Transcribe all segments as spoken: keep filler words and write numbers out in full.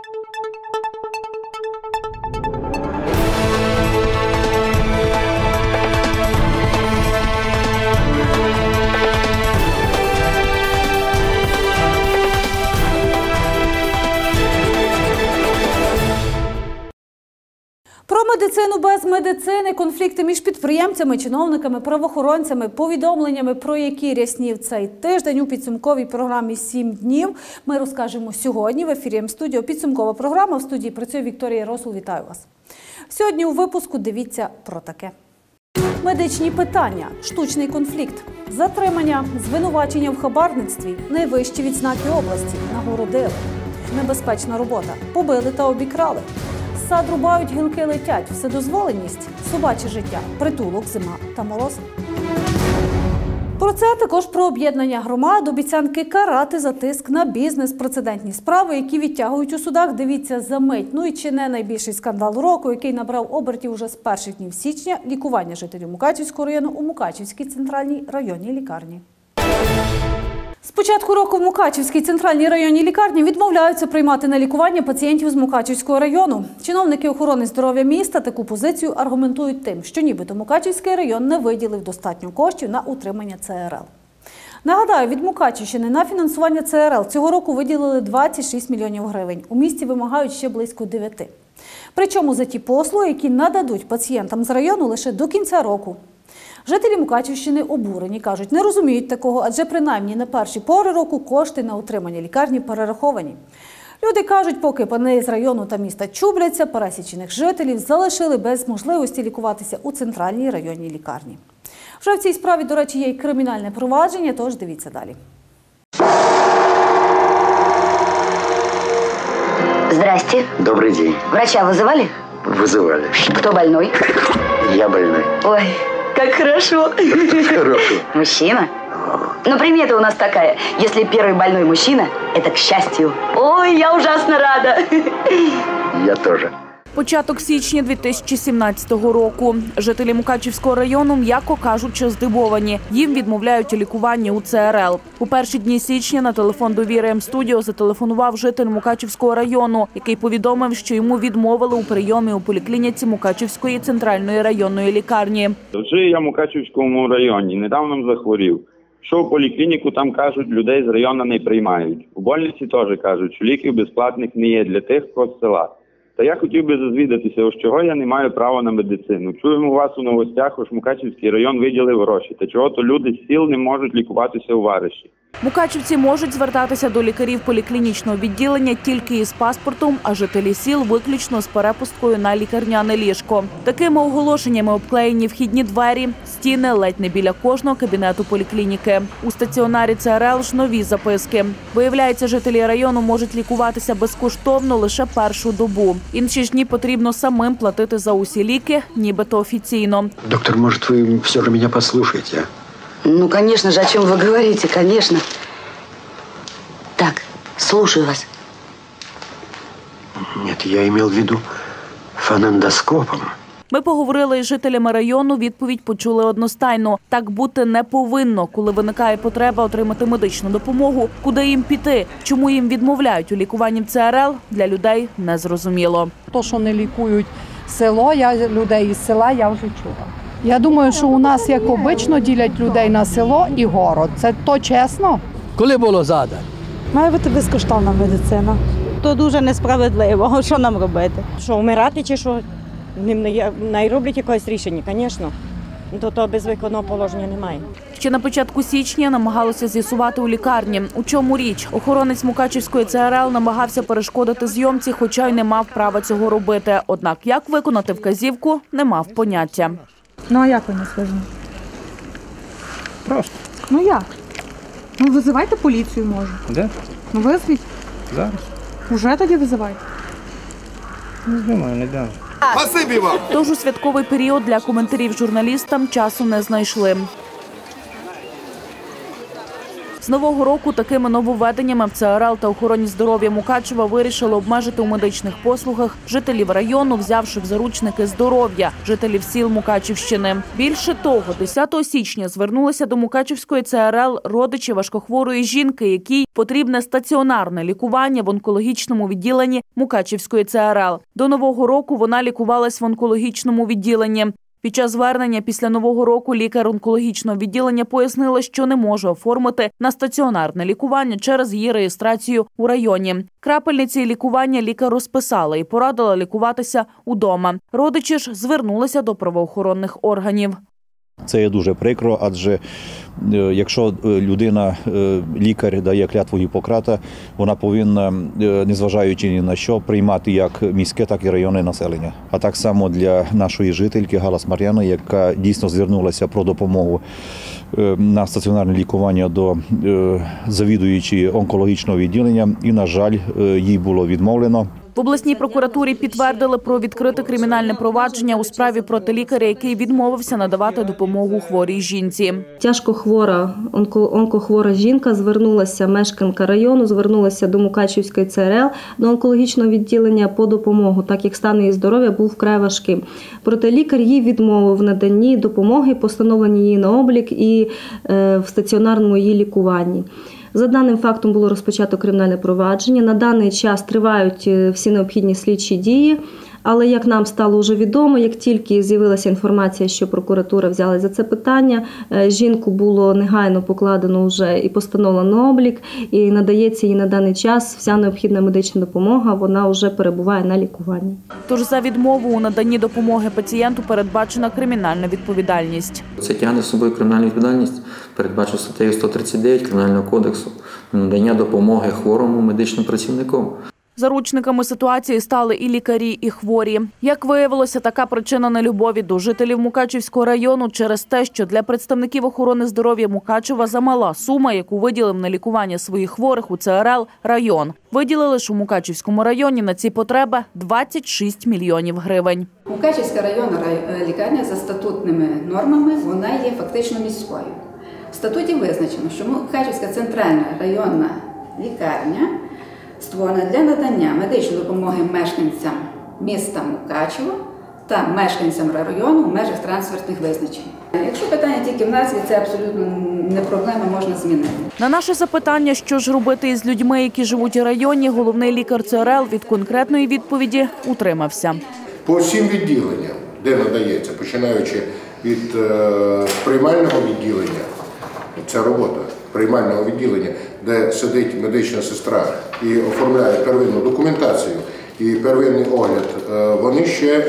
Про медицину без медицини, конфлікти між підприємцями, чиновниками, правоохоронцями, повідомленнями, про які ряснів цей тиждень у підсумковій програмі «Сім днів» ми розкажемо сьогодні. В ефірі М-студіо підсумкова програма. В студії працює Вікторія Росул. Вітаю вас. Сьогодні у випуску дивіться про таке. Медичні питання, штучний конфлікт, затримання, звинувачення в хабарництві, найвищі відзнаки області, нагородили, небезпечна робота, побили та обікрали. Сад рубають, гілки летять, вседозволеність, собаче життя, притулок, зима та мороз. Про це також про об'єднання громад, обіцянки карати за тиск на бізнес, прецедентні справи, які відтягують у судах. Дивіться за мить. Ну і чи не найбільший скандал року, який набрав обертів уже з перших днів січня – лікування жителів Мукачівського району у Мукачівській центральній районній лікарні. З початку року в Мукачівській центральній районній лікарні відмовляються приймати на лікування пацієнтів з Мукачівського району. Чиновники охорони здоров'я міста таку позицію аргументують тим, що нібито Мукачівський район не виділив достатньо коштів на утримання Це Ер Ел. Нагадаю, від Мукачівщини на фінансування Це Ер Ел цього року виділили двадцять шість мільйонів гривень. У місті вимагають ще близько дев'яти. Причому за ті послуги, які нададуть пацієнтам з району лише до кінця року. Жителі Мукачівщини обурені, кажуть, не розуміють такого, адже принаймні на перші пори року кошти на утримання лікарні перераховані. Люди кажуть, поки пани з району та міста чубляться, пересічених жителів залишили без можливості лікуватися у центральній районній лікарні. Вже в цій справі, до речі, є і кримінальне провадження, тож дивіться далі. Здрасте. Добрый день. Врача вызывали? Вызывали. Кто больной? Я больной. Ой, как хорошо. Хорошо. Мужчина? Но примета у нас такая. Если первый больной мужчина, это к счастью. Ой, я ужасно рада. Я тоже. Початок січня дві тисячі сімнадцятого року. Жителі Мукачівського району, м'яко кажучи, здивовані. Їм відмовляють у лікуванні у Це Ер Ел. У перші дні січня на телефон «Довіри М-студіо» зателефонував житель Мукачівського району, який повідомив, що йому відмовили у прийомі у поліклініці Мукачівської центральної районної лікарні. Вже я в Мукачівському районі, недавно захворів. Що в поліклініку, там кажуть, людей з району не приймають. У больниці теж кажуть, що ліків безплатних не є для тих, хто з села. Та я хотів би зазвідатися, ось чого я не маю права на медицину. Чуємо у вас у новостях, що Мукачівський район виділив гроші. Та чого то люди з сіл не можуть лікуватися у Вариші. Мукачівці можуть звертатися до лікарів поліклінічного відділення тільки із паспортом, а жителі сіл виключно з перепусткою на лікарняне ліжко. Такими оголошеннями обклеєні вхідні двері, стіни ледь не біля кожного кабінету поліклініки. У стаціонарі Це Ер Ел ж нові записки. Виявляється, жителі району можуть лікуватися безкоштовно лише першу добу. Інші ж дні потрібно самим платити за усі ліки, нібито офіційно. Доктор, может, вы все же меня послушаете? Ну, конечно же, о чем вы говорите, конечно. Так, слушаю вас. Нет, я имел в виду фонендоскопом. Ми поговорили із жителями району, відповідь почули одностайно. Так бути не повинно, коли виникає потреба отримати медичну допомогу. Куди їм піти? Чому їм відмовляють у лікуванні в Це Ер Ел? Для людей незрозуміло. То, що не лікують село, я людей із села, я вже чула. Я думаю, що у нас, як обично, ділять людей на село і город. Це то чесно? Коли було задано? Має бути безкоштовна медицина. То дуже несправедливо. Що нам робити? Що, вмирати чи що? Не роблять якогось рішення, звісно. То, то без виконного положення немає. Ще на початку січня намагалися з'ясувати у лікарні. У чому річ? Охоронець Мукачівської Це Ер Ел намагався перешкодити зйомці, хоча й не мав права цього робити. Однак як виконати вказівку, не мав поняття. Ну а як ви не скажете? Просто. Ну як? Ну визивайте поліцію, може. Де? Ну визвіть. Зараз. Уже тоді визивайте. Не думаю, не дам. Тож у святковий період для коментарів журналістам часу не знайшли. З нового року такими нововведеннями в ЦРЛ та охороні здоров'я Мукачева вирішили обмежити у медичних послугах жителів району, взявши в заручники здоров'я жителів сіл Мукачівщини. Більше того, десятого січня звернулися до Мукачівської ЦРЛ родичі важкохворої жінки, якій потрібне стаціонарне лікування в онкологічному відділенні Мукачівської ЦРЛ. До нового року вона лікувалась в онкологічному відділенні. Під час звернення після Нового року лікар онкологічного відділення пояснила, що не може оформити на стаціонарне лікування через її реєстрацію у районі. Крапельниці і лікування лікар розписала і порадила лікуватися удома. Родичі ж звернулися до правоохоронних органів. Це є дуже прикро, адже якщо людина, лікар дає клятву Гіппократа, вона повинна, незважаючи ні на що, приймати як міське, так і районне населення. А так само для нашої жительки Галас Мар'яни, яка дійсно звернулася про допомогу на стаціонарне лікування до завідуючої онкологічного відділення і, на жаль, їй було відмовлено. В обласній прокуратурі підтвердили про відкрите кримінальне провадження у справі проти лікаря, який відмовився надавати допомогу хворій жінці. Тяжко хвора, онкохвора жінка звернулася, мешканка району, звернулася до Мукачівської ЦРЛ, до онкологічного відділення по допомогу, так як стан її здоров'я був вкрай важким. Проте лікар їй відмовив в наданні допомоги, постановленні її на облік і в стаціонарному її лікуванні. За даним фактом було розпочато кримінальне провадження. На даний час тривають всі необхідні слідчі дії. Але, як нам стало вже відомо, як тільки з'явилася інформація, що прокуратура взялася за це питання, жінку було негайно покладено вже і постановлено на облік, і надається їй на даний час вся необхідна медична допомога, вона вже перебуває на лікуванні. Тож за відмову у наданні допомоги пацієнту передбачена кримінальна відповідальність. Це тягне з собою кримінальну відповідальність, передбачено статтею сто тридцять дев'ять Кримінального кодексу, надання допомоги хворому медичним працівникам. Заручниками ситуації стали і лікарі, і хворі. Як виявилося, така причина нелюбові до жителів Мукачівського району через те, що для представників охорони здоров'я Мукачева замала сума, яку виділив на лікування своїх хворих у ЦРЛ район. Виділили ж у Мукачівському районі на ці потреби двадцять шість мільйонів гривень. Мукачівська районна лікарня за статутними нормами, вона є фактично міською. В статуті визначено, що Мукачівська центральна районна лікарня створена для надання медичної допомоги мешканцям міста Мукачево та мешканцям району в межах трансфертних визначень. Якщо питання тільки в назві, це абсолютно не проблема, можна змінити. На наше запитання, що ж робити із людьми, які живуть у районі, головний лікар ЦРЛ від конкретної відповіді утримався. По всім відділенням, де надається, починаючи від е, приймального відділення, це робота приймального відділення, де сидить медична сестра і оформляє первинну документацію і первинний огляд, вони ще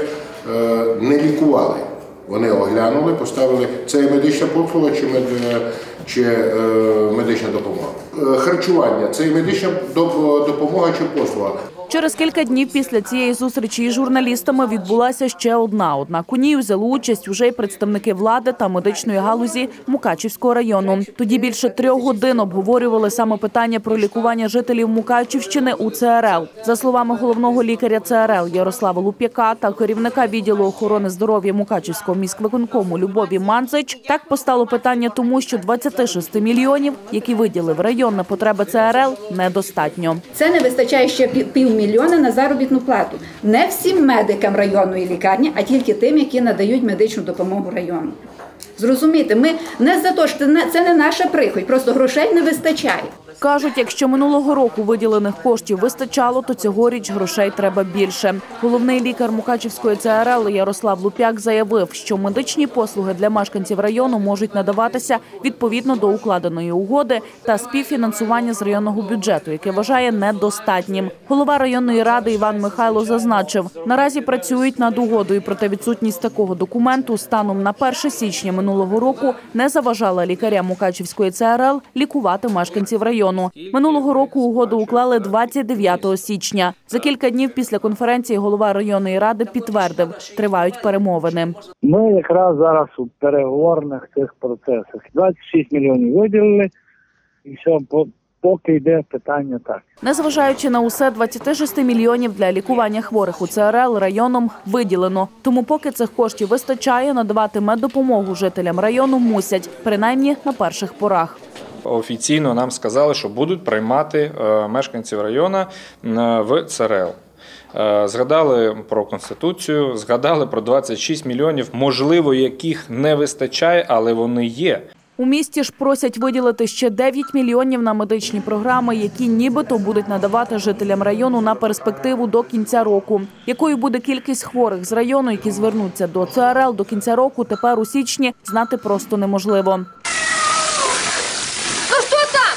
не лікували. Вони оглянули, поставили, це медична послуга чи, мед, чи медична допомога. Харчування – це медична допомога чи послуга. Через кілька днів після цієї зустрічі із журналістами відбулася ще одна. Однак у ній взяли участь уже й представники влади та медичної галузі Мукачівського району. Тоді більше трьох годин обговорювали саме питання про лікування жителів Мукачівщини у ЦРЛ. За словами головного лікаря ЦРЛ Ярослава Луп'яка та керівника відділу охорони здоров'я Мукачівського міськвиконкому Любові Манцич, так постало питання тому, що двадцять шість мільйонів, які виділив район на потреби ЦРЛ, недостатньо. Це не вистачає ще пів мільйона на заробітну плату. Не всім медикам районної лікарні, а тільки тим, які надають медичну допомогу району. Зрозумійте, ми не за те, що це не наша прихоть, просто грошей не вистачає. Кажуть, якщо минулого року виділених коштів вистачало, то цьогоріч грошей треба більше. Головний лікар Мукачівської ЦРЛ Ярослав Луп'як заявив, що медичні послуги для мешканців району можуть надаватися відповідно до укладеної угоди та співфінансування з районного бюджету, яке вважає недостатнім. Голова районної ради Іван Михайло зазначив, наразі працюють над угодою, проте відсутність такого документу станом на перше січня минулого року не заважала лікарям Мукачівської ЦРЛ лікувати мешканців району. Минулого року угоду уклали двадцять дев'ятого січня. За кілька днів після конференції голова районної ради підтвердив, тривають перемовини. Ми якраз зараз у переговорних цих процесах. двадцять шість мільйонів виділили і все, поки йде питання так. Незважаючи на усе, двадцять шість мільйонів для лікування хворих у ЦРЛ районом виділено. Тому поки цих коштів вистачає, надавати меддопомогу жителям району мусять, принаймні на перших порах. Офіційно нам сказали, що будуть приймати мешканців району в ЦРЛ. Згадали про Конституцію, згадали про двадцять шість мільйонів, можливо, яких не вистачає, але вони є. У місті ж просять виділити ще дев'ять мільйонів на медичні програми, які нібито будуть надавати жителям району на перспективу до кінця року. Якою буде кількість хворих з району, які звернуться до ЦРЛ до кінця року, тепер у січні знати просто неможливо. Ну что там?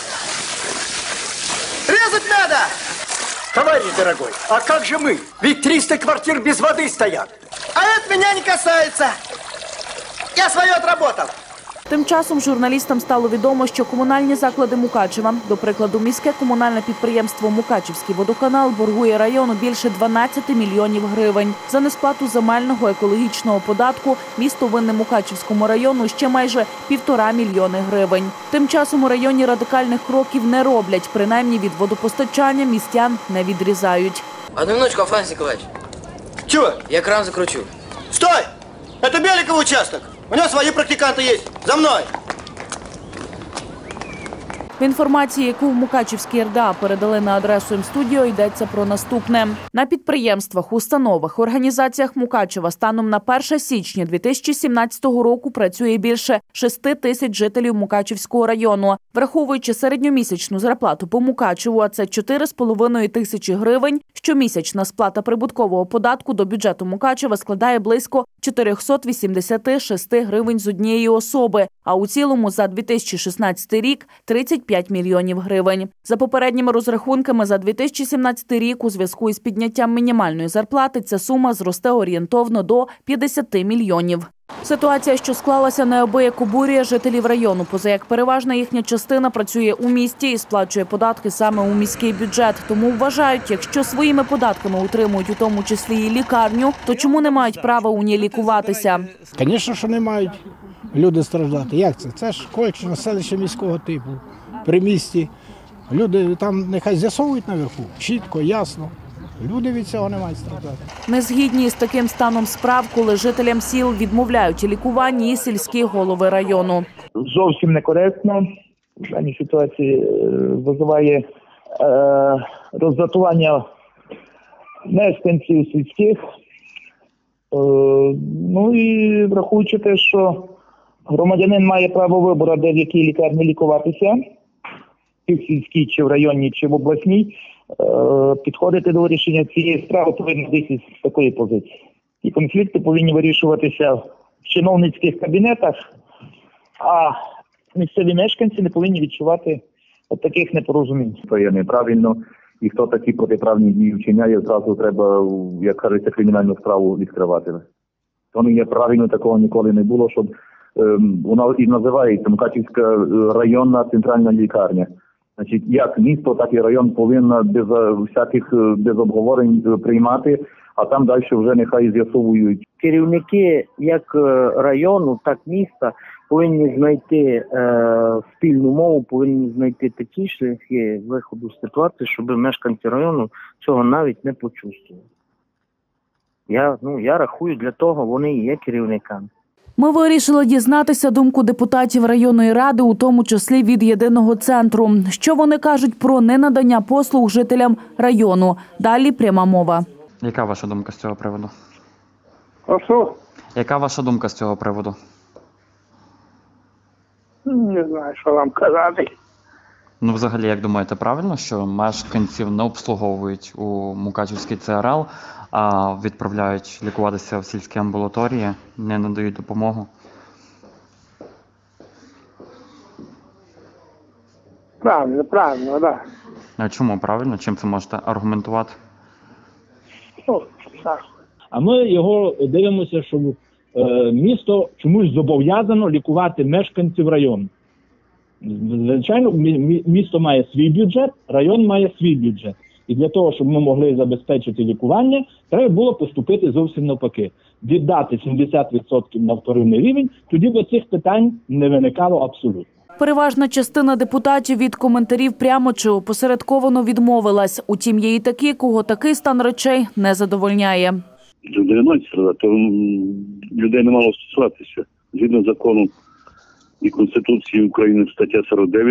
Резать надо! Товарищ дорогой, а как же мы? Ведь триста квартир без воды стоят. А это меня не касается. Я свое отработал. Тим часом журналістам стало відомо, що комунальні заклади Мукачева, до прикладу, міське комунальне підприємство «Мукачевський водоканал» боргує району більше дванадцяти мільйонів гривень. За несплату земельного екологічного податку місто винне Мукачевському району ще майже півтора мільйони гривень. Тим часом у районі радикальних кроків не роблять, принаймні від водопостачання містян не відрізають. Одну минуточку, Афанасий Николаевич. Чего? Я кран закручу. Стой! Это Беликов участок. У него свои практиканты есть. За мной! В інформації, яку в Мукачевській РДА передали на адресу М-студіо, йдеться про наступне. На підприємствах, установах, організаціях Мукачева станом на перше січня дві тисячі сімнадцятого року працює більше шести тисяч жителів Мукачевського району. Враховуючи середньомісячну зарплату по Мукачеву, а це чотири з половиною тисячі гривень, щомісячна сплата прибуткового податку до бюджету Мукачева складає близько чотириста вісімдесят шість гривень з однієї особи, а у цілому за дві тисячі шістнадцятий рік – тридцять п'ять мільйонів гривень. За попередніми розрахунками, за дві тисячі сімнадцятий рік у зв'язку із підняттям мінімальної зарплати ця сума зросте орієнтовно до п'ятдесят мільйонів. Ситуація, що склалася, неабияк обурює жителів району, поза як переважна їхня частина працює у місті і сплачує податки саме у міський бюджет. Тому вважають, якщо своїми податками утримують у тому числі і лікарню, то чому не мають права у ній лікуватися? Звісно, що не мають люди страждати. Як це? Це ж колишнє селище міського типу, при місті. Люди там нехай з'ясовують наверху, чітко, ясно. Люди від цього не мають страждати. Не згідні з таким станом справ, коли жителям сіл відмовляють у лікуванні і сільські голови району. Зовсім некоректно. В даній ситуації визиває е, роздратування мешканців сільських. Е, ну і враховуючи те, що громадянин має право вибору, де в якій лікарні лікуватися, чи в сільській, чи в районній, чи в обласній, підходити до вирішення цієї справи повинні десь з такої позиції. І конфлікти повинні вирішуватися в чиновницьких кабінетах, а місцеві мешканці не повинні відчувати от таких непорозумінь. Це є неправильно, і хто такі протиправні дії вчиняє, зразу треба, як кажеться, кримінальну справу відкривати. То не є правильно, такого ніколи не було, щоб ем, вона і називається Мукачівська районна центральна лікарня. Значить, як місто, так і район повинна без всяких без обговорень приймати, а там далі вже нехай з'ясовують. Керівники як району, так і міста повинні знайти е, спільну мову, повинні знайти такі шляхи виходу з ситуації, щоб мешканці району цього навіть не почувствували. Я, ну, я рахую, для того вони і є керівниками. Ми вирішили дізнатися думку депутатів районної ради, у тому числі від єдиного центру. Що вони кажуть про ненадання послуг жителям району? Далі пряма мова. Яка ваша думка з цього приводу? А що? Яка ваша думка з цього приводу? Не знаю, що вам казати. Ну, взагалі, як думаєте, правильно, що мешканців не обслуговують у Мукачівській ЦРЛ, а відправляють лікуватися в сільські амбулаторії, не надають допомогу? Правильно, правильно, так. Да. А чому правильно? Чим це можете аргументувати? Ну, так. А ми його дивимося, що е, місто чомусь зобов'язано лікувати мешканців району. Звичайно, місто має свій бюджет, район має свій бюджет. І для того, щоб ми могли забезпечити лікування, треба було поступити зовсім навпаки. Віддати сімдесят відсотків на вторинний рівень, тоді б цих питань не виникало абсолютно. Переважна частина депутатів від коментарів прямо чи опосередковано відмовилась. Утім, є і такі, кого такий стан речей не задовольняє. Людей не мають страдати, то людей не мало стосуватися. Згідно закону і Конституції України, стаття сорок дев'ять,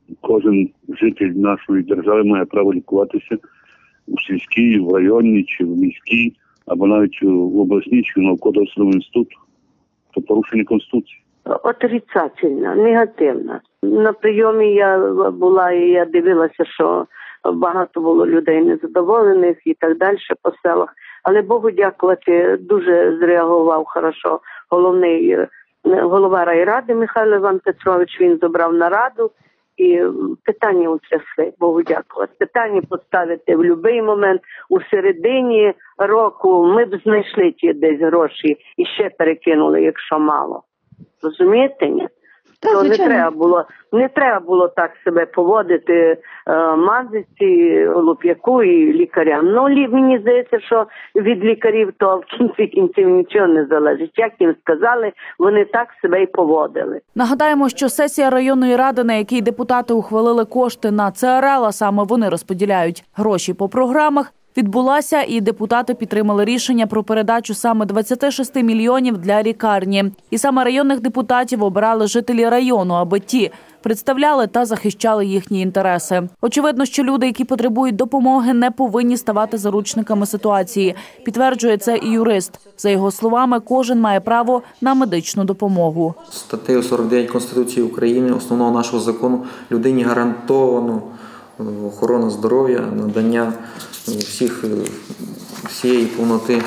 кожен житель нашої держави має право лікуватися у сільській, в районній, чи в міській, або навіть в обласній, чи в науково-дослідному інституті. Це порушення Конституції. Отрицательно, негативно. На прийомі я була і я дивилася, що багато було людей незадоволених і так далі по селах. Але Богу дякувати, дуже зреагував хорошо головний голова райради Михайло Іван Петрович. Він зібрав нараду і питання утрясли, Богу дякувати. Питання поставити в будь-який момент. У середині року ми б знайшли ті десь гроші і ще перекинули, якщо мало. Розумієте, ні? Та, То не звичайно. треба було, не треба було так себе поводити е, мазиці, луп'яку і лікарям. Ну, лі- мені здається, що від лікарів то в кінці кінців нічого не залежить. Як їм сказали, вони так себе і поводили. Нагадаємо, що сесія районної ради, на якій депутати ухвалили кошти на ЦРЛ, а саме вони розподіляють гроші по програмах, відбулася, і депутати підтримали рішення про передачу саме двадцять шість мільйонів для лікарні. І саме районних депутатів обирали жителі району, аби ті представляли та захищали їхні інтереси. Очевидно, що люди, які потребують допомоги, не повинні ставати заручниками ситуації. Підтверджує це і юрист. За його словами, кожен має право на медичну допомогу. Статтею сорок дев'ять Конституції України, основного нашого закону, людині гарантовано охорона здоров'я, надання всіх, всієї повноти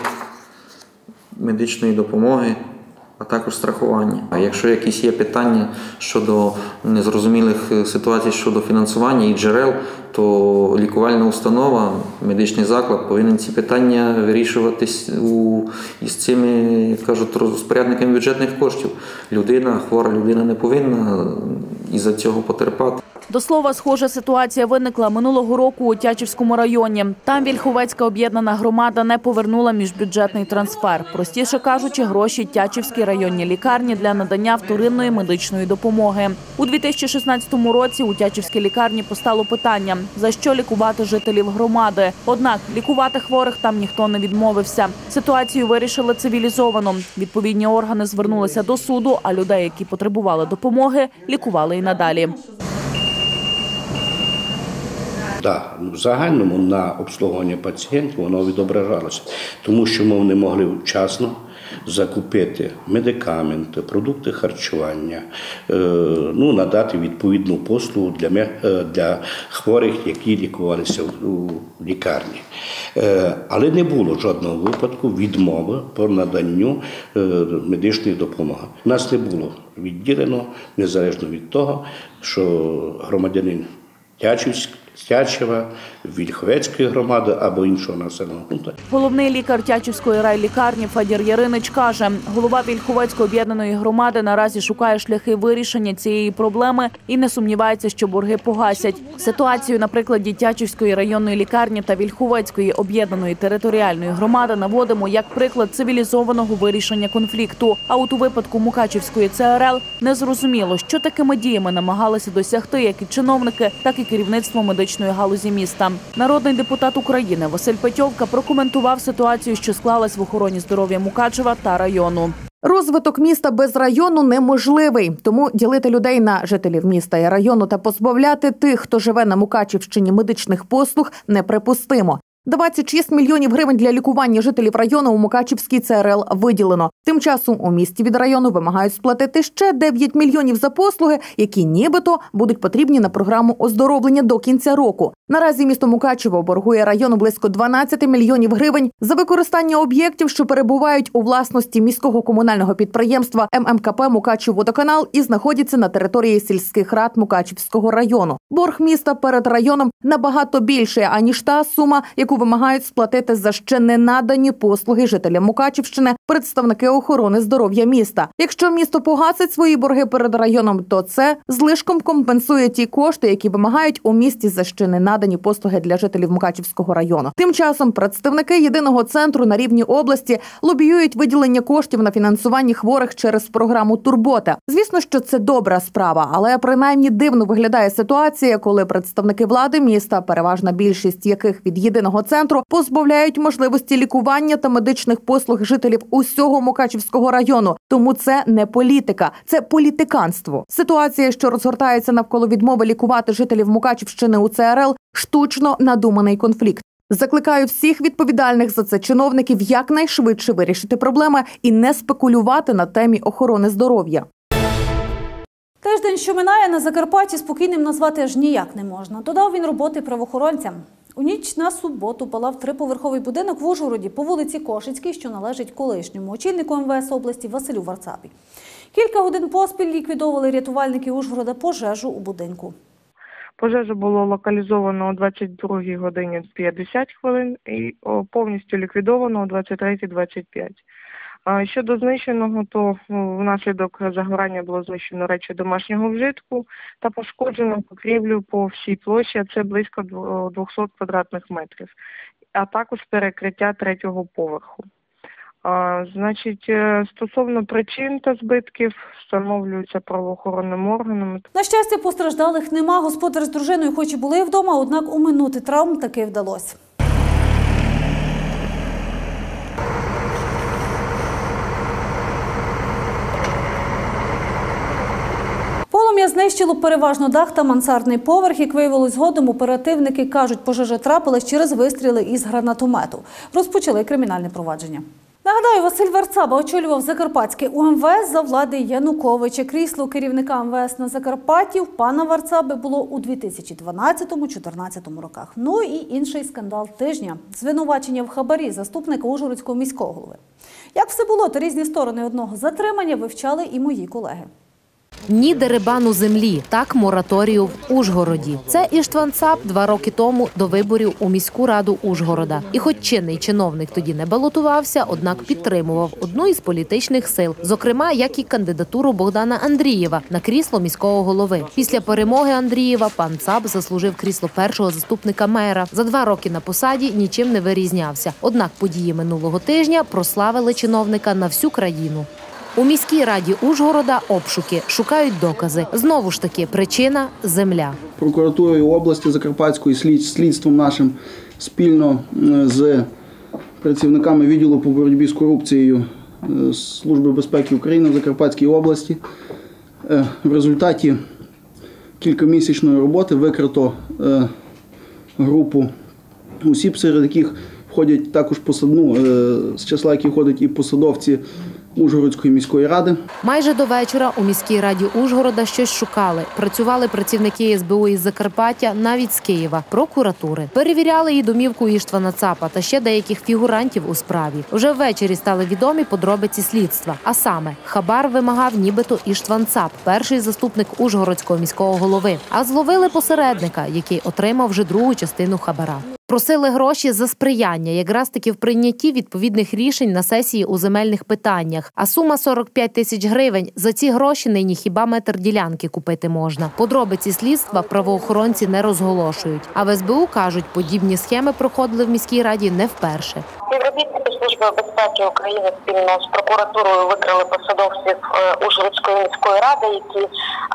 медичної допомоги, а також страхування. А якщо якісь є питання щодо незрозумілих ситуацій щодо фінансування і джерел, то лікувальна установа, медичний заклад повинен ці питання вирішуватись у, із цими, як кажуть, розпорядниками бюджетних коштів. Людина, хвора людина не повинна із-за цього потерпати. До слова, схожа ситуація виникла минулого року у Тячівському районі. Там Вільховецька об'єднана громада не повернула міжбюджетний трансфер. Простіше кажучи, гроші Тячівській районній лікарні для надання вторинної медичної допомоги. У дві тисячі шістнадцятому році у Тячівській лікарні постало питання, за що лікувати жителів громади. Однак лікувати хворих там ніхто не відмовився. Ситуацію вирішили цивілізовано. Відповідні органи звернулися до суду, а людей, які потребували допомоги, лікували і надалі. Так, в загальному на обслуговування пацієнтів воно відображалося, тому що ми не могли вчасно закупити медикаменти, продукти харчування, ну, надати відповідну послугу для, для хворих, які лікувалися у лікарні. Але не було жодного випадку відмови по наданню медичної допомоги. Нас не було відділено, незалежно від того, що громадянин Тячівський, Тячева, Вільховецької громади або іншого населеного пункту. Головний лікар Тячівської райлікарні Федір Яринич каже, голова Вільховецької об'єднаної громади наразі шукає шляхи вирішення цієї проблеми і не сумнівається, що борги погасять. Ситуацію на прикладі Тячівської районної лікарні та Вільховецької об'єднаної територіальної громади наводимо як приклад цивілізованого вирішення конфлікту. А от у випадку Мукачівської ЦРЛ незрозуміло, що такими діями намагалися досягти як і чиновники, так і керівництво медичної галузі міста. Народний депутат України Василь Петьовка прокоментував ситуацію, що склалась в охороні здоров'я Мукачева та району. Розвиток міста без району неможливий, тому ділити людей на жителів міста і району та позбавляти тих, хто живе на Мукачівщині, медичних послуг неприпустимо. двадцять шість мільйонів гривень для лікування жителів району у Мукачівській ЦРЛ виділено. Тим часом у місті від району вимагають сплатити ще дев'ять мільйонів за послуги, які нібито будуть потрібні на програму оздоровлення до кінця року. Наразі місто Мукачево боргує району близько дванадцять мільйонів гривень за використання об'єктів, що перебувають у власності міського комунального підприємства ем ем ка пе «Мукачевводоканал» і знаходяться на території сільських рад Мукачівського району. Борг міста перед районом набагато більший, аніж та сума, яку вимагають сплатити за ще не надані послуги жителям Мукачівщини представники охорони здоров'я міста. Якщо місто погасить свої борги перед районом, то це злишком компенсує ті кошти, які вимагають у місті за ще не надані послуги для жителів Мукачівського району. Тим часом представники єдиного центру на рівні області лобіюють виділення коштів на фінансування хворих через програму «Турбота». Звісно, що це добра справа, але принаймні дивно виглядає ситуація, коли представники влади міста, переважна більшість яких від єдиного обласного центру позбавляють можливості лікування та медичних послуг жителів усього Мукачівського району. Тому це не політика, це політиканство. Ситуація, що розгортається навколо відмови лікувати жителів Мукачівщини у ЦРЛ, штучно надуманий конфлікт. Закликаю всіх відповідальних за це чиновників якнайшвидше вирішити проблеми і не спекулювати на темі охорони здоров'я. Тиждень, що минає, на Закарпатті спокійним назвати аж ніяк не можна. Додав він роботи правоохоронцям. У ніч на суботу палав триповерховий будинок в Ужгороді по вулиці Кошицькій, що належить колишньому очільнику ем ве ес області Василю Варцабі. Кілька годин поспіль ліквідовували рятувальники Ужгорода пожежу у будинку. Пожежу було локалізовано о двадцять другій годині п'ятдесят хвилин і повністю ліквідовано о двадцять третій двадцять п'ять. Щодо знищеного, то внаслідок загорання було знищено речі домашнього вжитку та пошкоджено покрівлю по всій площі, а це близько двісті квадратних метрів, а також перекриття третього поверху. А, значить, стосовно причин та збитків встановлюються правоохоронними органами. На щастя, постраждалих нема. Господар з дружиною хоч і були вдома, однак оминути травм таки вдалося. Полум'я знищило переважно дах та мансардний поверх. Як виявилось згодом, оперативники кажуть, пожежа трапилась через вистріли із гранатомету. Розпочали кримінальне провадження. Нагадаю, Василь Варцаба очолював Закарпатське у ем ве ес за влади Януковича. Крісло керівника ем ве ес на Закарпатті в пана Варцаби було у дві тисячі дванадцятому - дві тисячі чотирнадцятому роках. Ну і інший скандал тижня – звинувачення в хабарі заступника Ужгородського міського голови. Як все було та різні сторони одного затримання вивчали і мої колеги. Ні дерибану землі, так мораторію в Ужгороді. Це Іштван Цап два роки тому до виборів у міську раду Ужгорода. І хоч чинний чиновник тоді не балотувався, однак підтримував одну із політичних сил, зокрема, як і кандидатуру Богдана Андрієва на крісло міського голови. Після перемоги Андрієва пан Цап заслужив крісло першого заступника мера. За два роки на посаді нічим не вирізнявся. Однак події минулого тижня прославили чиновника на всю країну. У міській раді Ужгорода обшуки, шукають докази. Знову ж таки, причина – земля. Прокуратурою області Закарпатської, слідством нашим, спільно з працівниками відділу по боротьбі з корупцією Служби безпеки України в Закарпатській області. В результаті кількомісячної роботи викрито групу осіб, серед яких входять також посадну, з числа яких входять і посадовці Ужгородської міської ради. Майже до вечора у міській раді Ужгорода щось шукали. Працювали працівники ес бе у із Закарпаття, навіть з Києва, прокуратури. Перевіряли і домівку Іштвана Цапа та ще деяких фігурантів у справі. Уже ввечері стали відомі подробиці слідства. А саме, хабар вимагав нібито Іштван Цап, перший заступник Ужгородського міського голови. А зловили посередника, який отримав вже другу частину хабара. Просили гроші за сприяння, якраз таки в прийнятті відповідних рішень на сесії у земельних питаннях. А сума сорок п'ять тисяч гривень. За ці гроші нині хіба метр ділянки купити можна. Подробиці слідства правоохоронці не розголошують. А в ес бе у кажуть, подібні схеми проходили в міській раді не вперше. Співробітники Служби безпеки України спільно з прокуратурою викрили посадовців Ужгородської міської ради, які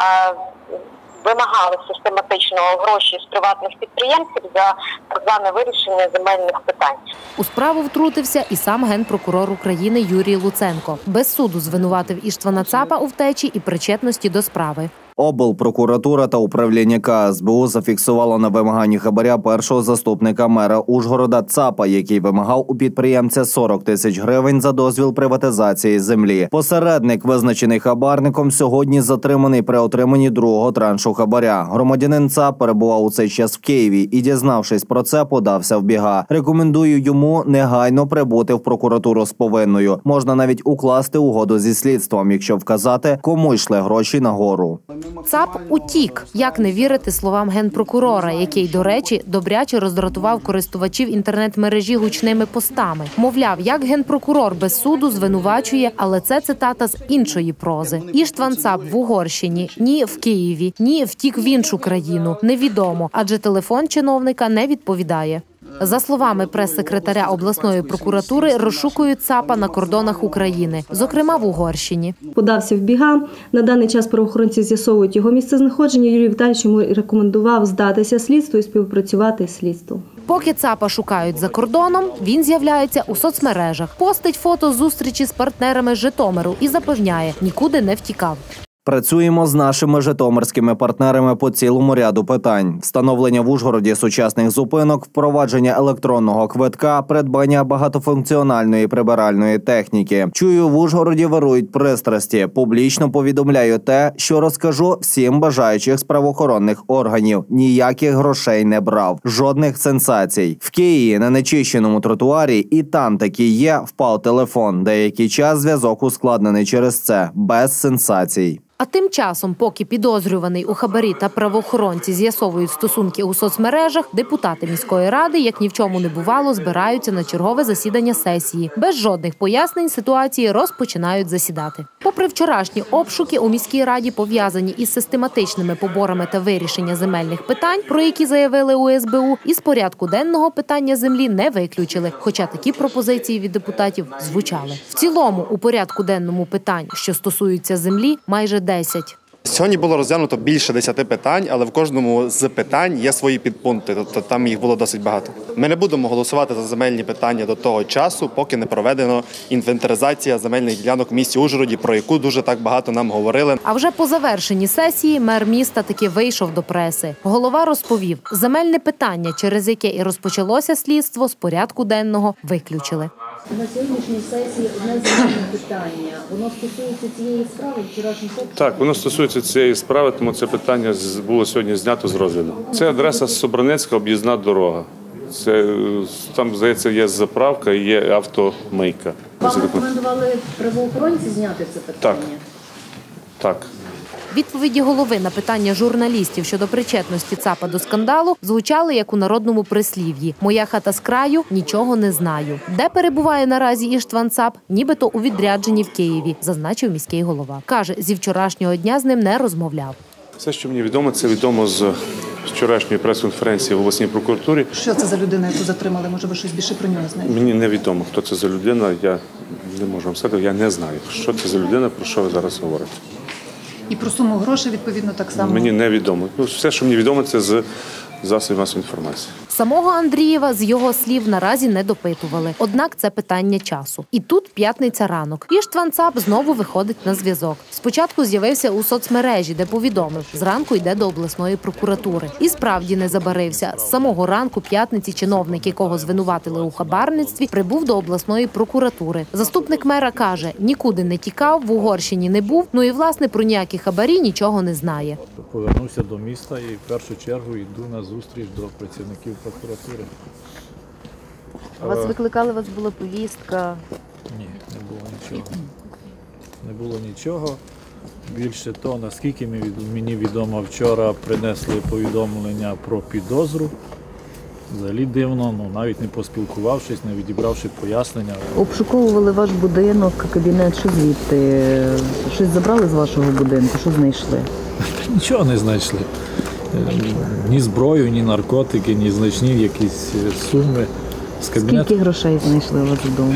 вимагали систематично гроші з приватних підприємців за так зване вирішення земельних питань. У справу втрутився і сам генпрокурор України Юрій Луценко. Без суду звинуватив Іштвана Цапа у втечі і причетності до справи. Облпрокуратура та управління ка ес бе у зафіксувало на вимаганні хабаря першого заступника мера Ужгорода Цапа, який вимагав у підприємця сорок тисяч гривень за дозвіл приватизації землі. Посередник, визначений хабарником, сьогодні затриманий при отриманні другого траншу хабаря. Громадянин Цап перебував у цей час в Києві і, дізнавшись про це, подався в біга. Рекомендую йому негайно прибути в прокуратуру з повинною. Можна навіть укласти угоду зі слідством, якщо вказати, кому йшли гроші нагору. Цап утік. Як не вірити словам генпрокурора, який, до речі, добряче роздратував користувачів інтернет-мережі гучними постами. Мовляв, як генпрокурор без суду звинувачує, але це цитата з іншої прози. Іштван Цап в Угорщині, ні в Києві, ні втік в іншу країну. Невідомо, адже телефон чиновника не відповідає. За словами прес-секретаря обласної прокуратури, розшукують ЦАПа на кордонах України, зокрема в Угорщині. Подався в Біган. На даний час правоохоронці з'ясовують його місцезнаходження. Юрій Віталійович йому рекомендував здатися слідству і співпрацювати з слідством. Поки ЦАПа шукають за кордоном, він з'являється у соцмережах, постить фото зустрічі з партнерами з Житомиру і запевняє – нікуди не втікав. Працюємо з нашими житомирськими партнерами по цілому ряду питань. Встановлення в Ужгороді сучасних зупинок, впровадження електронного квитка, придбання багатофункціональної прибиральної техніки. Чую, в Ужгороді вирують пристрасті. Публічно повідомляю те, що розкажу всім бажаючих з правоохоронних органів. Ніяких грошей не брав. Жодних сенсацій. В Києві на нечищеному тротуарі і там таки є, впав телефон. Деякий час зв'язок ускладнений через це. Без сенсацій. А тим часом, поки підозрюваний у хабарі та правоохоронці з'ясовують стосунки у соцмережах, депутати міської ради, як ні в чому не бувало, збираються на чергове засідання сесії. Без жодних пояснень ситуації розпочинають засідати. Попри вчорашні обшуки у міській раді, пов'язані із систематичними поборами та вирішення земельних питань, про які заявили у ес бе у, із порядку денного питання землі не виключили, хоча такі пропозиції від депутатів звучали. В цілому, у порядку денному питань, що стосуються землі, майже десять. Сьогодні було розглянуто більше десяти питань, але в кожному з питань є свої підпункти, тобто там їх було досить багато. Ми не будемо голосувати за земельні питання до того часу, поки не проведено інвентаризація земельних ділянок в місті Ужгороді, про яку дуже так багато нам говорили. А вже по завершенні сесії мер міста таки вийшов до преси. Голова розповів, земельне питання, через яке і розпочалося слідство, з порядку денного виключили. На сьогоднішній сесії одне земельне питання. Воно стосується цієї справи вчорашніх обшуків? Так, воно стосується цієї справи, тому це питання було сьогодні знято з розгляду. Це адреса Собраницька, об'їзна дорога. Це, там, здається, є заправка і є автомийка. Вам рекомендували правоохоронці зняти це питання? Так. Так. Відповіді голови на питання журналістів щодо причетності ЦАПа до скандалу звучали як у народному прислів'ї «Моя хата з краю, нічого не знаю». Де перебуває наразі Іштван Цап? Нібито у відрядженні в Києві, зазначив міський голова. Каже, зі вчорашнього дня з ним не розмовляв. Все, що мені відомо, це відомо з вчорашньої прес-конференції в обласній прокуратурі. Що це за людина, яку затримали? Може, ви щось більше про нього знаєте? Мені невідомо, хто це за людина. Я не можу вам сказати, я не знаю, що це за людина, про що ви зараз говорите. І про суму грошей, відповідно, так само? Мені невідомо. Ну, все, що мені відомо, це з засобів масової інформації. Самого Андрієва, з його слів, наразі не допитували. Однак це питання часу. І тут п'ятниця ранок. Іштван Цап знову виходить на зв'язок. Спочатку з'явився у соцмережі, де повідомив, зранку йде до обласної прокуратури. І справді не забарився. З самого ранку п'ятниці чиновник, якого звинуватили у хабарництві, прибув до обласної прокуратури. Заступник мера каже, нікуди не тікав, в Угорщині не був, ну і, власне, про ніякі хабарі нічого не знає. Повернувся до міста і в першу чергу йду на зустріч до працівників прокуратури. Вас викликали, у вас була повістка? Ні, не було нічого. Не було нічого. Більше того, наскільки мені відомо, вчора принесли повідомлення про підозру. Взагалі дивно, ну, навіть не поспілкувавшись, не відібравши пояснення. Обшуковували ваш будинок, кабінет, що звідти? Щось забрали з вашого будинку, що знайшли? Нічого не знайшли. Ні зброю, ні наркотики, ні значні якісь суми. З кабінету... Скільки грошей знайшли у вас вдома?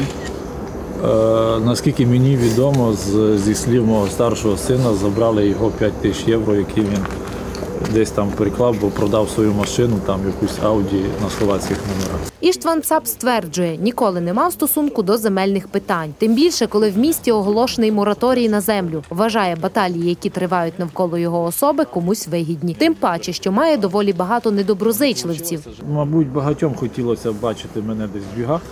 Е, наскільки мені відомо, з, зі слів мого старшого сина, забрали його п'ять тисяч євро, які він десь там приклав, бо продав свою машину, там якусь Ауді на словацьких номерах. Іштван Цап стверджує, ніколи не мав стосунку до земельних питань. Тим більше, коли в місті оголошений мораторій на землю. Вважає, баталії, які тривають навколо його особи, комусь вигідні. Тим паче, що має доволі багато недоброзичливців. Мабуть, багатьом хотілося бачити мене десь в бігах.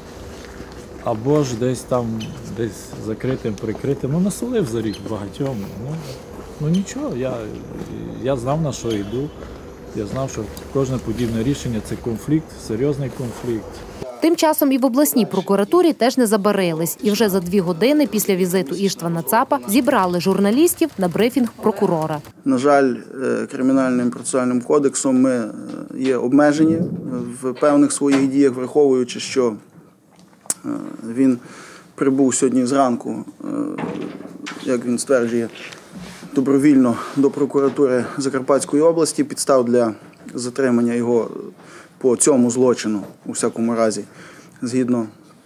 Або ж десь там, десь закритим, прикритим. Ну, насолив за рік багатьом. Ну, ну нічого, я, я знав, на що йду. Я знав, що кожне подібне рішення – це конфлікт, серйозний конфлікт. Тим часом і в обласній прокуратурі теж не забарились. І вже за дві години після візиту Іштвана Цапа зібрали журналістів на брифінг прокурора. На жаль, Кримінальним процесуальним кодексом ми є обмежені в певних своїх діях, враховуючи, що він прибув сьогодні зранку, як він стверджує, добровільно до прокуратури Закарпатської області. Підстав для затримання його по цьому злочину, у всякому разі, згідно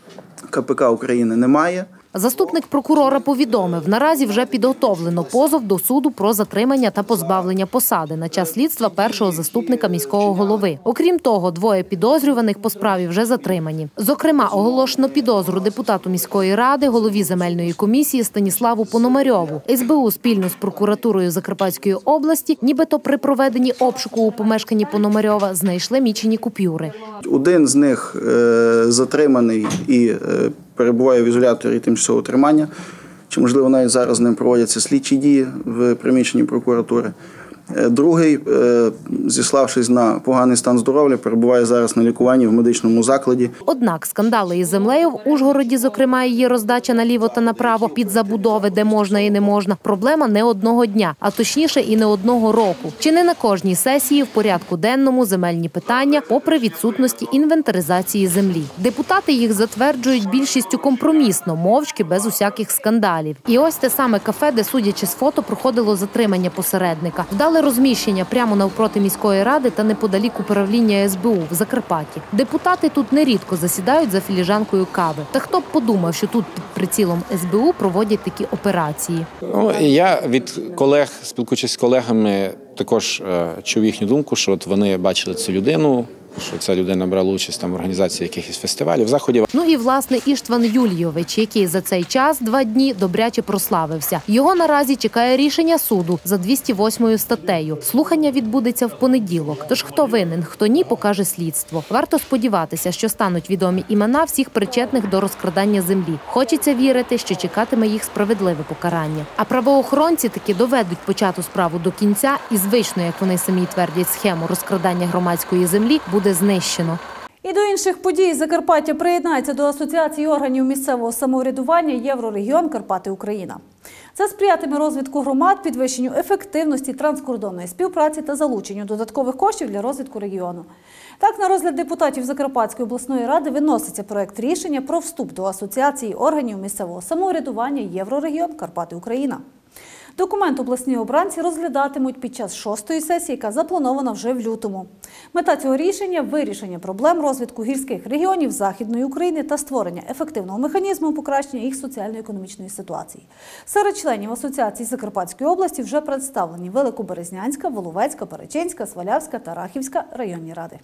Ка Пе Ка України, немає. Заступник прокурора повідомив, наразі вже підготовлено позов до суду про затримання та позбавлення посади на час слідства першого заступника міського голови. Окрім того, двоє підозрюваних по справі вже затримані. Зокрема, оголошено підозру депутату міської ради, голові земельної комісії Станіславу Пономарьову. Ес Бе У спільно з прокуратурою Закарпатської області, нібито при проведенні обшуку у помешканні Пономарьова, знайшли мічені купюри. Один з них е, затриманий і е, перебуває в ізоляторі тимчасового тримання, чи, можливо, навіть зараз з ним проводяться слідчі дії в приміщенні прокуратури. Другий, зіславшись на поганий стан здоров'я, перебуває зараз на лікуванні в медичному закладі. Однак скандали із землею в Ужгороді, зокрема її роздача наліво та направо під забудови, де можна і не можна, проблема не одного дня, а точніше і не одного року. Чи не на кожній сесії в порядку денному земельні питання, попри відсутності інвентаризації землі. Депутати їх затверджують більшістю компромісно, мовчки, без усяких скандалів. І ось те саме кафе, де, судячи з фото, проходило затримання посередника. Вдали розміщення прямо навпроти міської ради та неподалік управління Ес Бе У в Закарпатті. Депутати тут нерідко засідають за філіжанкою кави. Та хто б подумав, що тут під прицілом Ес Бе У проводять такі операції? Ну, я від колег, спілкуючись з колегами, також е, чув їхню думку, що от вони бачили цю людину, що ця людина брала участь там в організації якихось фестивалів, заходів. Ну і, власне, Іштван Юлійович, який за цей час, два дні, добряче прославився. Його наразі чекає рішення суду за двісті восьмою статтею. Слухання відбудеться в понеділок. Тож хто винен, хто ні, покаже слідство. Варто сподіватися, що стануть відомі імена всіх причетних до розкрадання землі. Хочеться вірити, що чекатиме їх справедливе покарання. А правоохоронці таки доведуть почату справу до кінця і звично, як вони самі твердять, схему розкрадання громадської землі буде знищено. І до інших подій Закарпаття приєднається до Асоціації органів місцевого самоврядування «Єврорегіон Карпати Україна». Це сприятиме розвитку громад, підвищенню ефективності транскордонної співпраці та залученню додаткових коштів для розвитку регіону. Так, на розгляд депутатів Закарпатської обласної ради виноситься проект рішення про вступ до Асоціації органів місцевого самоврядування «Єврорегіон Карпати Україна». Документ обласні обранці розглядатимуть під час шостої сесії, яка запланована вже в лютому. Мета цього рішення – вирішення проблем розвитку гірських регіонів Західної України та створення ефективного механізму покращення їх соціально-економічної ситуації. Серед членів Асоціації Закарпатської області вже представлені Великоберезнянська, Воловецька, Перечинська, Свалявська та Рахівська районні ради.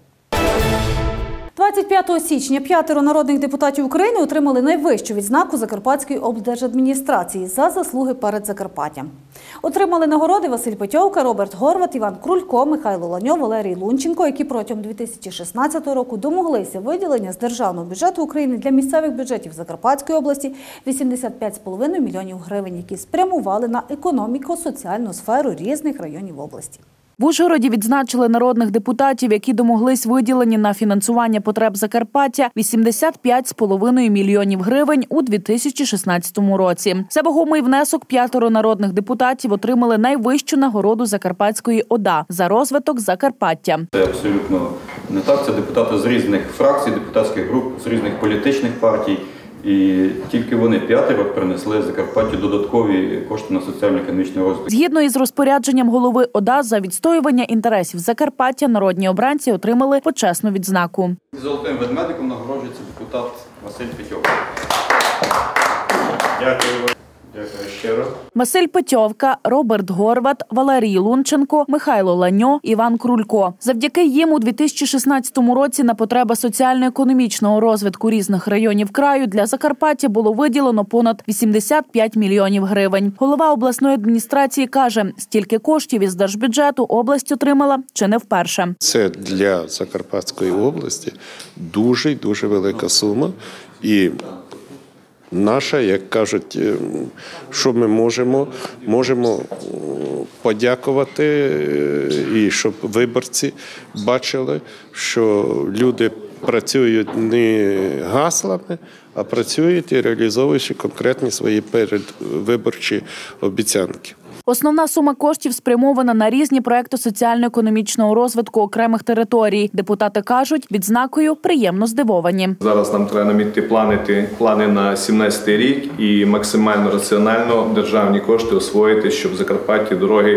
двадцять п'ятого січня п'ятеро народних депутатів України отримали найвищу відзнаку Закарпатської облдержадміністрації за заслуги перед Закарпаттям. Отримали нагороди Василь Петьовка, Роберт Горват, Іван Крулько, Михайло Ланьо, Валерій Лунченко, які протягом дві тисячі шістнадцятого року домоглися виділення з державного бюджету України для місцевих бюджетів Закарпатської області вісімдесят п'ять цілих п'ять десятих мільйонів гривень, які спрямували на економіко-соціальну сферу різних районів області. В Ужгороді відзначили народних депутатів, які домоглись виділені на фінансування потреб Закарпаття вісімдесят п'ять цілих п'ять десятих мільйонів гривень у дві тисячі шістнадцятому році. За вагомий внесок п'ятеро народних депутатів отримали найвищу нагороду Закарпатської ОДА за розвиток Закарпаття. Це абсолютно не так. Це депутати з різних фракцій, депутатських груп, з різних політичних партій. І тільки вони п'ятеро принесли Закарпаттю додаткові кошти на соціально-економічний розвиток. Згідно із розпорядженням голови ОДА, за відстоювання інтересів Закарпаття народні обранці отримали почесну відзнаку. Золотим ведмедиком нагороджується депутат Василь Петьовка. Дякую. Дякую щиро. Василь Петьовка, Роберт Горват, Валерій Лунченко, Михайло Ланьо, Іван Крулько. Завдяки їм у дві тисячі шістнадцятому році на потреби соціально-економічного розвитку різних районів краю для Закарпаття було виділено понад вісімдесят п'ять мільйонів гривень. Голова обласної адміністрації каже, стільки коштів із держбюджету область отримала чи не вперше. Це для Закарпатської області дуже дуже велика сума. І наша, як кажуть, що ми можемо, можемо подякувати, і щоб виборці бачили, що люди працюють не гаслами, а працюють і реалізовуючи конкретні свої передвиборчі обіцянки. Основна сума коштів спрямована на різні проекти соціально-економічного розвитку окремих територій. Депутати кажуть, відзнакою приємно здивовані. Зараз нам треба намітити плани, плани на сімнадцятий рік і максимально раціонально державні кошти освоїти, щоб в Закарпатті дороги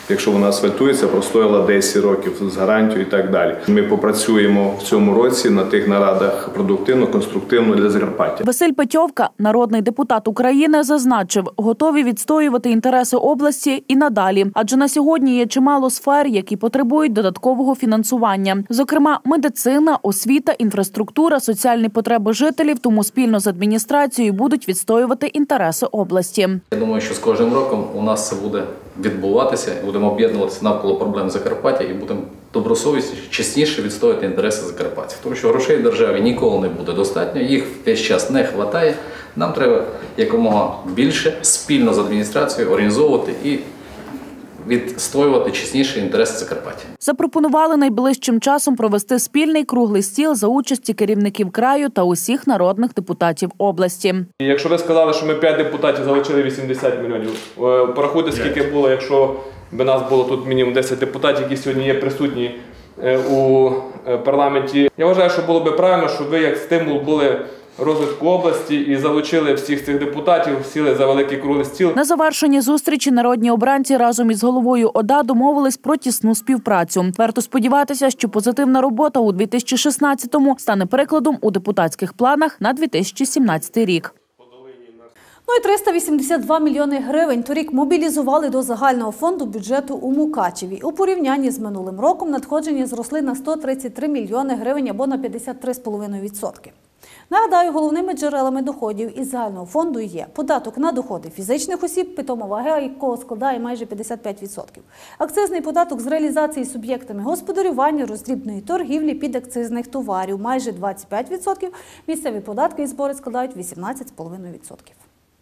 якщо вона асфальтується, простояла десять років з гарантією і так далі. Ми попрацюємо в цьому році на тих нарадах продуктивно, конструктивно для Закарпаття. Василь Петьовка, народний депутат України, зазначив, готові відстоювати інтереси області і надалі, адже на сьогодні є чимало сфер, які потребують додаткового фінансування. Зокрема, медицина, освіта, інфраструктура, соціальні потреби жителів, тому спільно з адміністрацією будуть відстоювати інтереси області. Я думаю, що з кожним роком у нас це буде відбуватися, будемо об'єднуватися навколо проблем Закарпаття і будемо добросовісно, чесніше відстоювати інтереси закарпатців. Тому що грошей державі ніколи не буде достатньо, їх весь час не вистачає. Нам треба якомога більше спільно з адміністрацією організовувати і відстоювати чесніше інтереси Закарпаття. Запропонували найближчим часом провести спільний круглий стіл за участі керівників краю та усіх народних депутатів області. Якщо ви сказали, що ми п'ять депутатів залучили вісімдесят мільйонів, порахуйте, скільки було, якщо б нас було тут мінімум десять депутатів, які сьогодні є присутні у парламенті. Я вважаю, що було б правильно, щоб ви як стимул були розвитку області і залучили всіх цих депутатів, сіли за великий круглий стіл. На завершенні зустрічі народні обранці разом із головою ОДА домовились про тісну співпрацю. Варто сподіватися, що позитивна робота у дві тисячі шістнадцятому стане прикладом у депутатських планах на дві тисячі сімнадцятий рік. Ну і триста вісімдесят два мільйони гривень торік мобілізували до загального фонду бюджету у Мукачеві. У порівнянні з минулим роком надходження зросли на сто тридцять три мільйони гривень або на п'ятдесят три цілих п'ять десятих відсотка. Нагадаю, головними джерелами доходів із загального фонду є податок на доходи фізичних осіб, питома вага якого складає майже п'ятдесят п'ять відсотків, акцизний податок з реалізації суб'єктами господарювання, роздрібної торгівлі підакцизних товарів – майже двадцять п'ять відсотків, місцеві податки і збори складають вісімнадцять цілих п'ять десятих відсотка.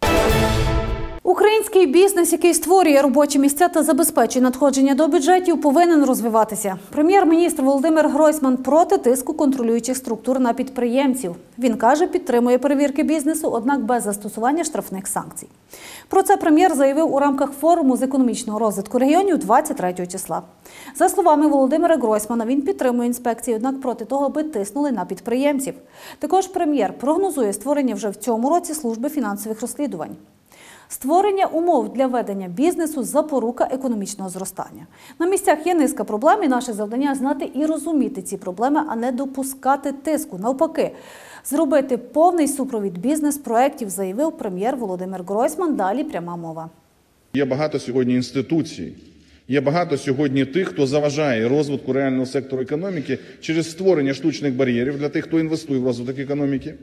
Український бізнес, який створює робочі місця та забезпечує надходження до бюджетів, повинен розвиватися. Прем'єр-міністр Володимир Гройсман проти тиску контролюючих структур на підприємців. Він каже, підтримує перевірки бізнесу, однак без застосування штрафних санкцій. Про це прем'єр заявив у рамках форуму з економічного розвитку регіонів двадцять третього числа. За словами Володимира Гройсмана, він підтримує інспекції, однак проти того, аби тиснули на підприємців. Також прем'єр прогнозує створення вже в цьому році служби фінансових розслідувань. Створення умов для ведення бізнесу – запорука економічного зростання. На місцях є низка проблем, і наше завдання – знати і розуміти ці проблеми, а не допускати тиску. Навпаки, зробити повний супровід бізнес-проєктів, заявив прем'єр Володимир Гройсман. Далі пряма мова. Є багато сьогодні інституцій, є багато сьогодні тих, хто заважає розвитку реального сектору економіки через створення штучних бар'єрів для тих, хто інвестує в розвиток економіки,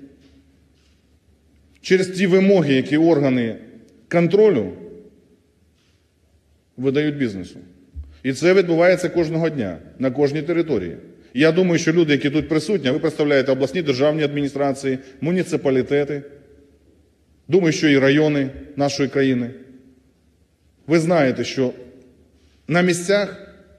через ті вимоги, які органи контролю видають бізнесу. І це відбувається кожного дня, на кожній території. Я думаю, що люди, які тут присутні, ви представляєте обласні державні адміністрації, муніципалітети, думаю, що і райони нашої країни. Ви знаєте, що на місцях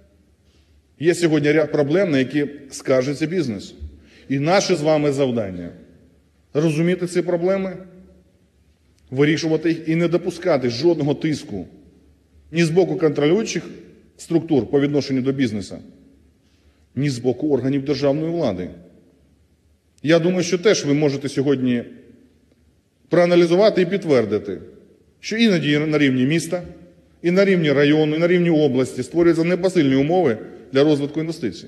є сьогодні ряд проблем, на які скаржиться бізнес. І наше з вами завдання – розуміти ці проблеми, вирішувати їх і не допускати жодного тиску ні з боку контролюючих структур по відношенню до бізнесу, ні з боку органів державної влади. Я думаю, що теж ви можете сьогодні проаналізувати і підтвердити, що іноді на рівні міста, і на рівні району, і на рівні області створюються непосильні умови для розвитку інвестицій.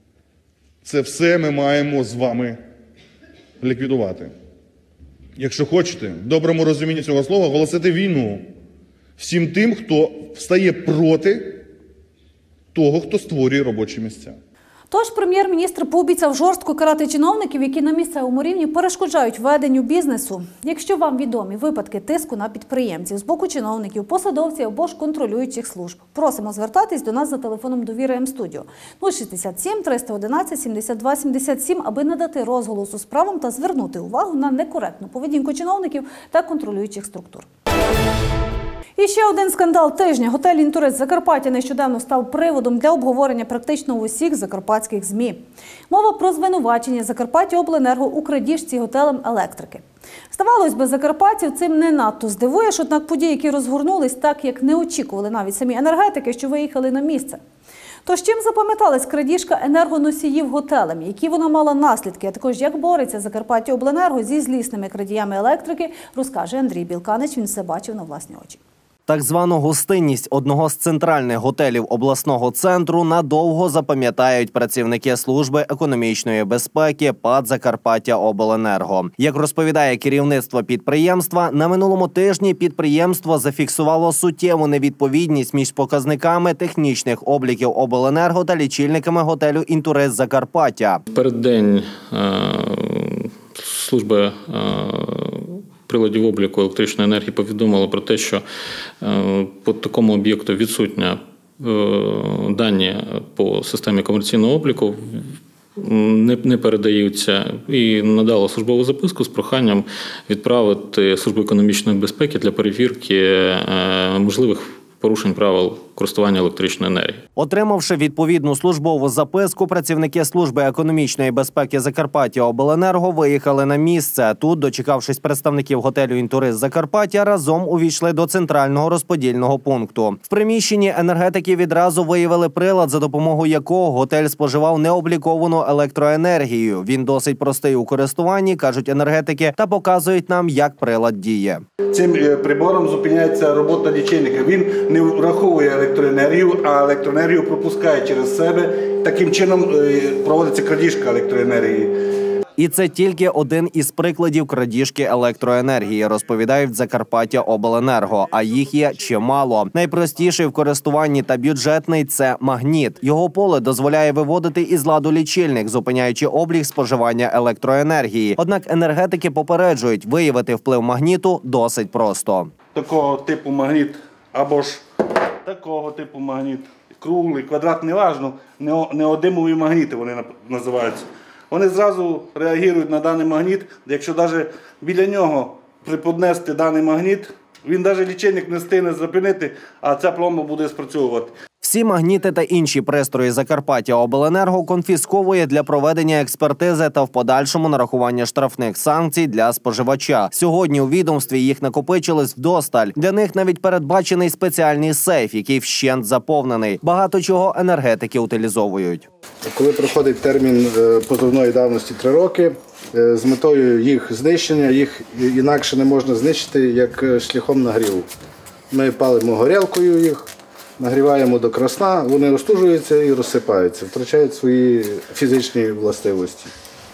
Це все ми маємо з вами ліквідувати. Якщо хочете, в доброму розумінні цього слова, оголосити війну всім тим, хто встає проти того, хто створює робочі місця. Тож прем'єр-міністр пообіцяв жорстко карати чиновників, які на місцевому рівні перешкоджають веденню бізнесу. Якщо вам відомі випадки тиску на підприємців з боку чиновників, посадовців або ж контролюючих служб, просимо звертатись до нас за телефоном довіри М-студіо нуль шістдесят сім триста одинадцять сімдесят два сімдесят сім, аби надати розголосу справам та звернути увагу на некоректну поведінку чиновників та контролюючих структур. І ще один скандал тижня. Готель «Інтурист Закарпаття» нещодавно став приводом для обговорення практично в усіх закарпатських ЗМІ. Мова про звинувачення Закарпаттяобленерго у крадіжці готелем електрики. Здавалось би, закарпатців цим не надто здивуєш, однак події, які розгорнулись так, як не очікували навіть самі енергетики, що виїхали на місце. Тож чим запам'яталась крадіжка енергоносіїв готелем, які вона мала наслідки, а також як бореться Закарпаттяобленерго зі злісними крадіями електрики, розкаже Андрій Білканич, він все бачив на власні очі. Так звану гостинність одного з центральних готелів обласного центру надовго запам'ятають працівники служби економічної безпеки ПАТ «Закарпаттяобленерго». Як розповідає керівництво підприємства, на минулому тижні підприємство зафіксувало суттєву невідповідність між показниками технічних обліків обленерго та лічильниками готелю «Інтурист Закарпаття». Переддень служби приладів обліку електричної енергії повідомили про те, що по такому об'єкту відсутня дані по системі комерційного обліку, не, не передаються, і надало службову записку з проханням відправити Службу економічної безпеки для перевірки можливих порушень правил користування електричної енергії. Отримавши відповідну службову записку, працівники служби економічної безпеки «Закарпаттяобленерго» виїхали на місце. Тут, дочекавшись представників готелю «Інтурист Закарпаття», разом увійшли до центрального розподільного пункту. В приміщенні енергетики відразу виявили прилад, за допомогою якого готель споживав необліковану електроенергію. Він досить простий у користуванні, кажуть енергетики, та показують нам, як прилад діє. Цим прибором зупиняється робота лічильника. Він не враховує електроенергію, а електроенергію пропускає через себе. Таким чином проводиться крадіжка електроенергії. І це тільки один із прикладів крадіжки електроенергії, розповідають «Закарпаттяобленерго», а їх є чимало. Найпростіший в користуванні та бюджетний – це магніт. Його поле дозволяє виводити із ладу лічильник, зупиняючи облік споживання електроенергії. Однак енергетики попереджують, виявити вплив магніту досить просто. Такого типу магніт або ж такого типу магніт, круглий, квадрат, неважно, неодимові магніти вони називаються. Вони зразу реагують на даний магніт, якщо навіть біля нього приподнести даний магніт, він навіть лічильник не встигне зупинити, а ця пломба буде спрацьовувати. Всі магніти та інші пристрої «Закарпаттяобленерго» конфісковує для проведення експертизи та в подальшому нарахування штрафних санкцій для споживача. Сьогодні у відомстві їх накопичилось вдосталь. Для них навіть передбачений спеціальний сейф, який вщент заповнений. Багато чого енергетики утилізовують. Коли проходить термін позовної давності три роки, з метою їх знищення, їх інакше не можна знищити, як шляхом нагріву. Ми палимо горілкою їх, нагріваємо до красна, вони розтужуються і розсипаються, втрачають свої фізичні властивості.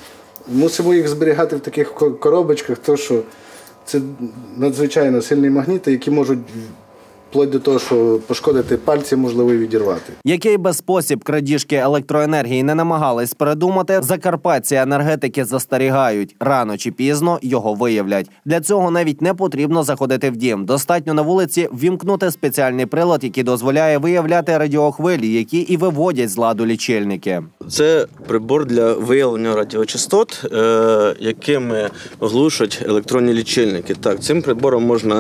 Мусимо їх зберігати в таких коробочках, тому що це надзвичайно сильні магніти, які можуть вплоть до того, що пошкодити пальці, можливо, і відірвати. Який би спосіб крадіжки електроенергії не намагались передумати, закарпатці енергетики застерігають. Рано чи пізно його виявлять. Для цього навіть не потрібно заходити в дім. Достатньо на вулиці ввімкнути спеціальний прилад, який дозволяє виявляти радіохвилі, які і виводять з ладу лічильники. Це прибор для виявлення радіочастот, якими глушать електронні лічильники. Так, цим прибором можна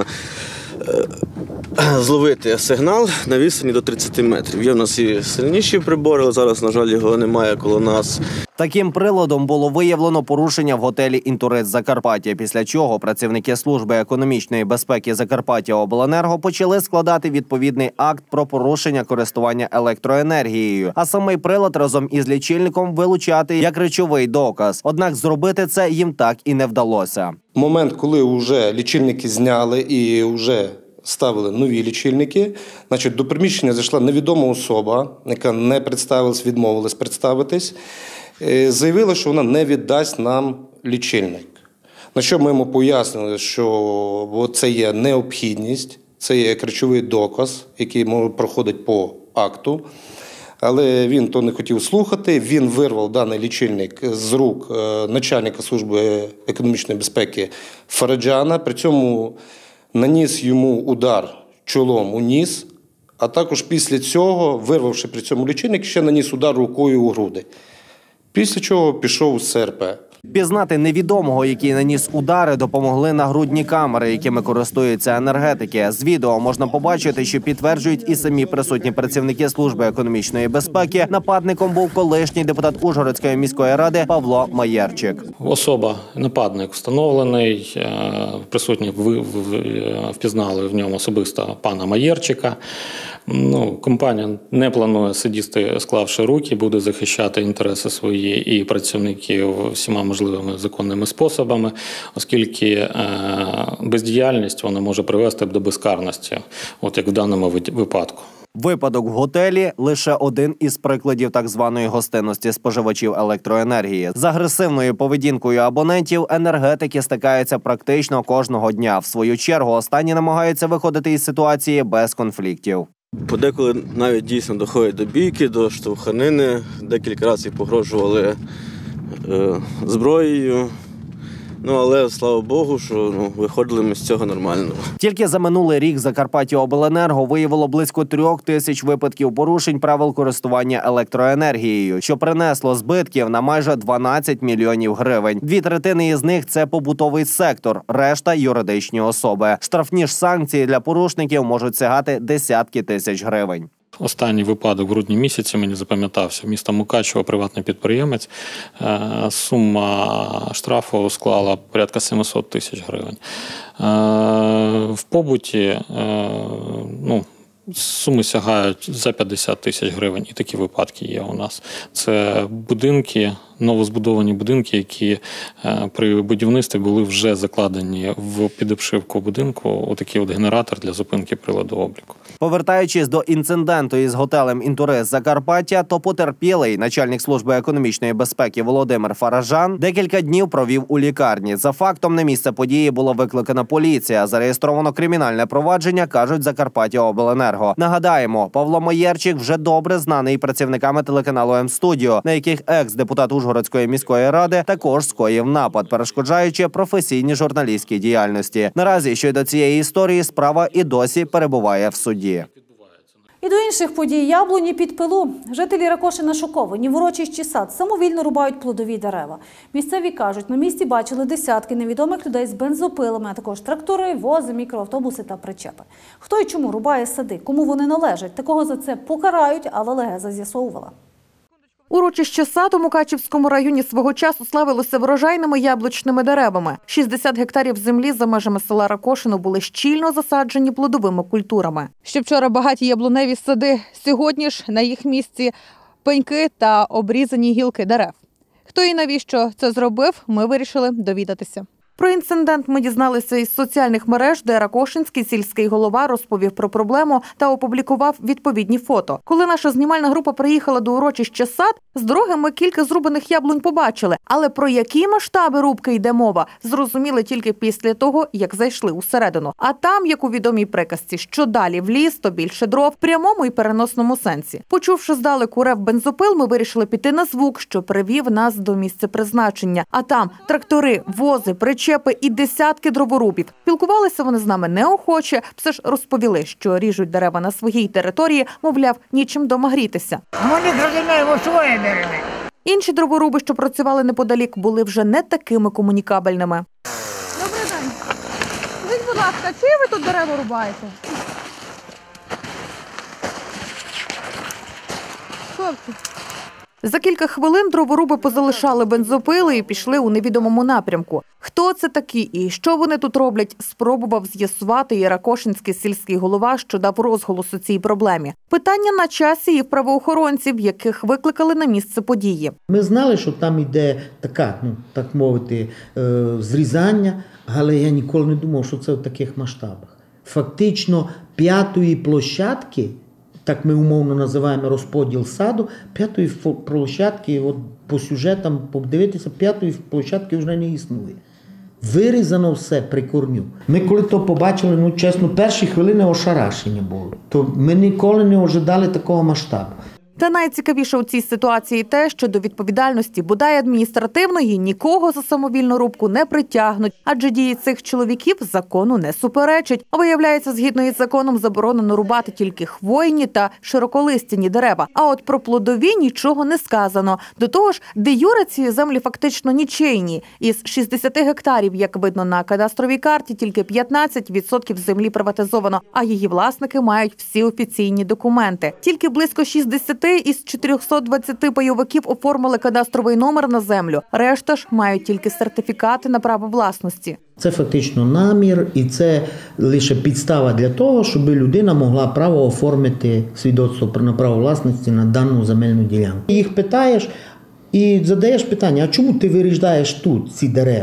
зловити сигнал на відстані до тридцяти метрів. Є в нас і сильніші прибори, але зараз, на жаль, його немає коло нас. Таким приладом було виявлено порушення в готелі «Інтурист Закарпаття», після чого працівники служби економічної безпеки «Закарпаттяобленерго» почали складати відповідний акт про порушення користування електроенергією, а самий прилад разом із лічильником вилучати як речовий доказ. Однак зробити це їм так і не вдалося. Момент, коли вже лічильники зняли і вже ставили нові лічильники, значить, до приміщення зайшла невідома особа, яка не представилась, відмовилась представитись, заявила, що вона не віддасть нам лічильник. На що ми йому пояснили, що це є необхідність, це є речовий доказ, який проходить по акту. Але він то не хотів слухати, він вирвав даний лічильник з рук начальника служби економічної безпеки Фараджана, при цьому наніс йому удар чолом у ніс, а також після цього, вирвавши при цьому лічильник, ще наніс удар рукою у груди. Після чого пішов з СРП. Пізнати невідомого, який наніс удари, допомогли нагрудні камери, якими користуються енергетики. З відео можна побачити, що підтверджують і самі присутні працівники служби економічної безпеки. Нападником був колишній депутат Ужгородської міської ради Павло Маєрчик. Особа, нападник встановлений, присутні впізнали в ньому особисто пана Маєрчика. Ну, компанія не планує сидіти, склавши руки, буде захищати інтереси свої і працівників всіма можливими законними способами, оскільки е, бездіяльність вона може привести до безкарності, от як в даному випадку. Випадок в готелі – лише один із прикладів так званої гостинності споживачів електроенергії. З агресивною поведінкою абонентів енергетики стикаються практично кожного дня. В свою чергу останні намагаються виходити із ситуації без конфліктів. Подеколи навіть дійсно доходить до бійки, до штовханини. Декілька разів погрожували е, зброєю. Ну, але, слава Богу, що ну, виходили ми з цього нормально. Тільки за минулий рік Закарпаттяобленерго виявило близько трьох тисяч випадків порушень правил користування електроенергією, що принесло збитків на майже дванадцять мільйонів гривень. Дві третини із них – це побутовий сектор, решта – юридичні особи. Штрафні ж санкції для порушників можуть сягати десятки тисяч гривень. Останній випадок в грудні місяці мені запам'ятався. Місто Мукачево, приватний підприємець. Сума штрафу склала порядка сімсот тисяч гривень. В побуті ну, суми сягають за п'ятдесят тисяч гривень. І такі випадки є у нас. Це будинки, новозбудовані будинки, які при будівництві були вже закладені в підобшивку будинку отакий от генератор для зупинки приладу обліку. Повертаючись до інциденту із готелем «Інтурист Закарпаття», то потерпілий, начальник служби економічної безпеки Володимир Фаражан, декілька днів провів у лікарні. За фактом на місце події було викликана поліція. Зареєстровано кримінальне провадження, кажуть Закарпаттяобленерго. Нагадаємо, Павло Маєрчик вже добре знаний працівниками телеканалу М-студіо, на яких екс-депутат Ужгородської міської ради також скоїв напад, перешкоджаючи професійній журналістській діяльності. Наразі щодо цієї історії справа і досі перебуває в суді. І до інших подій. Яблуні під пилу. Жителі Ракошина шоковані. В урочищі сад самовільно рубають плодові дерева. Місцеві кажуть, на місці бачили десятки невідомих людей з бензопилами, а також трактори, вози, мікроавтобуси та причепи. Хто і чому рубає сади, кому вони належать, такого за це покарають, але легеза з'ясовувала. Урочище сад у Мукачівському районі свого часу славилося врожайними яблучними деревами. шістдесят гектарів землі за межами села Ракошино були щільно засаджені плодовими культурами. Ще вчора багаті яблуневі сади, сьогодні ж на їх місці пеньки та обрізані гілки дерев. Хто і навіщо це зробив, ми вирішили довідатися. Про інцидент ми дізналися із соціальних мереж, де Ракошинський сільський голова розповів про проблему та опублікував відповідні фото. Коли наша знімальна група приїхала до урочища сад, з дороги ми кілька зрубаних яблунь побачили. Але про які масштаби рубки йде мова, зрозуміли тільки після того, як зайшли усередину. А там, як у відомій приказці, що далі в ліс, то більше дров, в прямому і переносному сенсі. Почувши здалеку рев бензопил, ми вирішили піти на звук, що привів нас до місця призначення. А там трактори, вози, причепи і десятки дроворубів. Спілкувалися вони з нами неохоче, все ж розповіли, що ріжуть дерева на своїй території, мовляв, нічим дома грітися. Ми не зрозуміємо своє дерево. Інші дроворуби, що працювали неподалік, були вже не такими комунікабельними. Добрий день. Скажіть, будь ласка, чиї ви тут дерева рубаєте? Хлопці. За кілька хвилин дроворуби позалишали бензопили і пішли у невідомому напрямку. Хто це такі і що вони тут роблять, спробував з'ясувати і Ракошинський сільський голова, що дав розголос у цій проблемі. Питання на часі і в правоохоронців, яких викликали на місце події. Ми знали, що там йде така, ну так мовити, зрізання, але я ніколи не думав, що це в таких масштабах. Фактично п'ятої площадки, так ми умовно називаємо розподіл саду, п'ятої площадки, от по сюжетам подивитися, п'ятої площадки вже не існує. Вирізано все при корню. Ми коли то побачили, ну чесно, перші хвилини ошарашення було. То ми ніколи не ожидали такого масштабу. Та найцікавіше у цій ситуації те, що до відповідальності, бодай адміністративної, нікого за самовільну рубку не притягнуть, адже дії цих чоловіків закону не суперечать. А виявляється, згідно із законом заборонено рубати тільки хвойні та широколистяні дерева. А от про плодові нічого не сказано. До того ж, де юре ці землі фактично нічийні. Із шістдесят гектарів, як видно на кадастровій карті, тільки п'ятнадцять відсотків землі приватизовано, а її власники мають всі офіційні документи. Тільки близько шістдесят із чотирьохсот двадцяти пайовиків оформили кадастровий номер на землю. Решта ж мають тільки сертифікати на право власності. Це фактично намір і це лише підстава для того, щоб людина могла право оформити свідоцтво на право власності на дану земельну ділянку. Їх питаєш і задаєш питання, а чому ти виріждаєш тут ці дерева?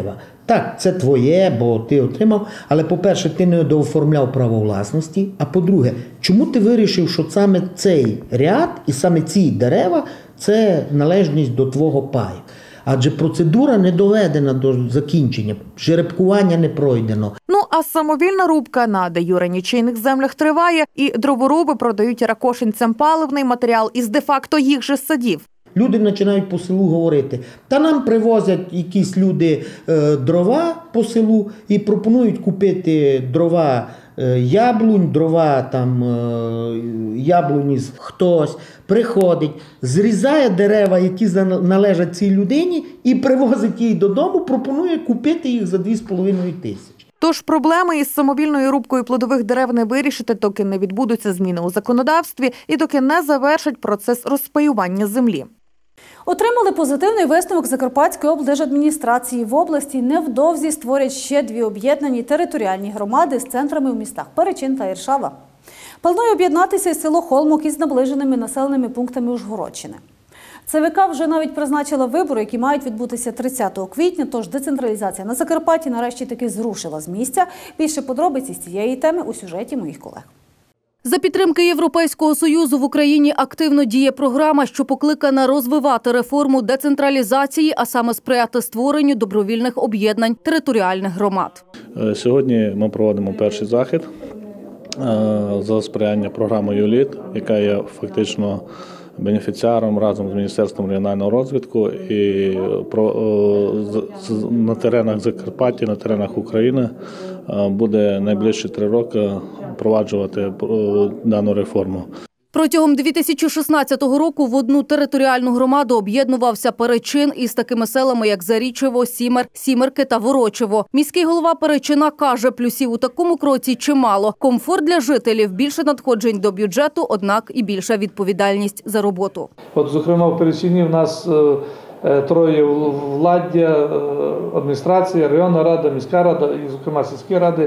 Так, це твоє, бо ти отримав, але, по-перше, ти не дооформляв право власності, а по-друге, чому ти вирішив, що саме цей ряд і саме ці дерева – це належність до твого паю? Адже процедура не доведена до закінчення, жеребкування не пройдено. Ну, а самовільна рубка на де-юре нічийних землях триває, і дроворуби продають ракошинцям паливний матеріал із де-факто їх же садів. Люди починають по селу говорити, та нам привозять якісь люди е, дрова по селу і пропонують купити дрова е, яблунь, дрова там е, яблуні хтось приходить, зрізає дерева, які належать цій людині, і привозить її додому, пропонує купити їх за дві з половиною тисячі. Тож проблеми із самовільною рубкою плодових дерев не вирішити, доки не відбудуться зміни у законодавстві і доки не завершать процес розпаювання землі. Отримали позитивний висновок Закарпатської облдержадміністрації. В області невдовзі створять ще дві об'єднані територіальні громади з центрами у містах Перечин та Іршава. Планує об'єднатися і село Холмок із наближеними населеними пунктами Ужгородщини. ЦВК вже навіть призначила вибори, які мають відбутися тридцятого квітня, тож децентралізація на Закарпатті нарешті таки зрушила з місця. Більше подробиць із цієї теми у сюжеті моїх колег. За підтримки Європейського Союзу в Україні активно діє програма, що покликана розвивати реформу децентралізації, а саме сприяти створенню добровільних об'єднань територіальних громад. Сьогодні ми проводимо перший захід за сприяння програми ЮЛІТ, яка є фактично бенефіціаром разом з Міністерством регіонального розвитку і на теренах Закарпаття, на теренах України буде найближчі три роки впроваджувати дану реформу. Протягом дві тисячі шістнадцятого року в одну територіальну громаду об'єднувався Перечин із такими селами, як Зарічево, Сімер, Сімерки та Ворочево. Міський голова Перечина каже, плюсів у такому кроці чимало. Комфорт для жителів, більше надходжень до бюджету, однак і більша відповідальність за роботу. От, зокрема, в Перечині в нас троє владдя, адміністрація, районна рада, міська рада і, зокрема, сільські ради.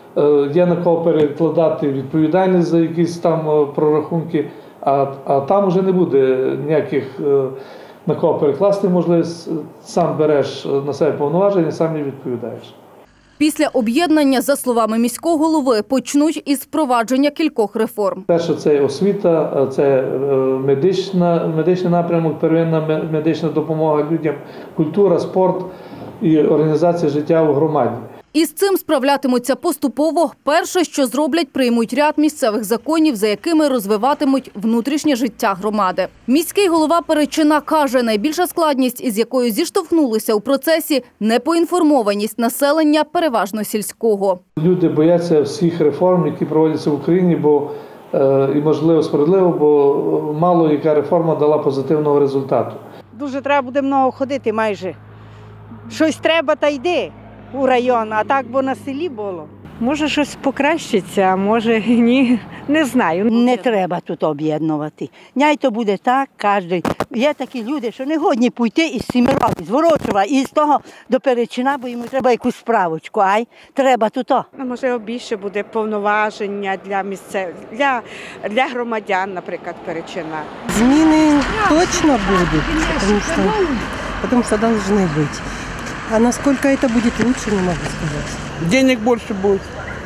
Є на кого перекладати відповідальність за якісь там прорахунки, а, а там вже не буде ніяких на кого перекласти можливість. Сам береш на себе повноваження, сам і відповідаєш. Після об'єднання, за словами міського голови, почнуть із впровадження кількох реформ. Перше – це освіта, це медична, медичний напрямок, первинна медична допомога людям, культура, спорт і організація життя у громаді. Із цим справлятимуться поступово. Перше, що зроблять, приймуть ряд місцевих законів, за якими розвиватимуть внутрішнє життя громади. Міський голова Перечина каже, найбільша складність, із якою зіштовхнулися у процесі – непоінформованість населення, переважно сільського. Люди бояться всіх реформ, які проводяться в Україні, бо і, можливо, справедливо, бо мало яка реформа дала позитивного результату. Дуже треба буде много ходити майже. Щось треба, та йди у район, а так бо на селі було. Може щось покращиться, а може ні, не знаю. Не треба тут об'єднувати. Няй то буде так, кожен. Є такі люди, що не годні піти із Сімерок, з Ворочева, і з того до Перечина, бо йому треба якусь справочку, ай, треба тут. Можливо, більше буде повноваження для місцевих, для, для громадян, наприклад, Перечина. Зміни точно будуть, тому що, тому що повинні бути. А насколько это будет лучше, не могу сказать. Денег больше будет.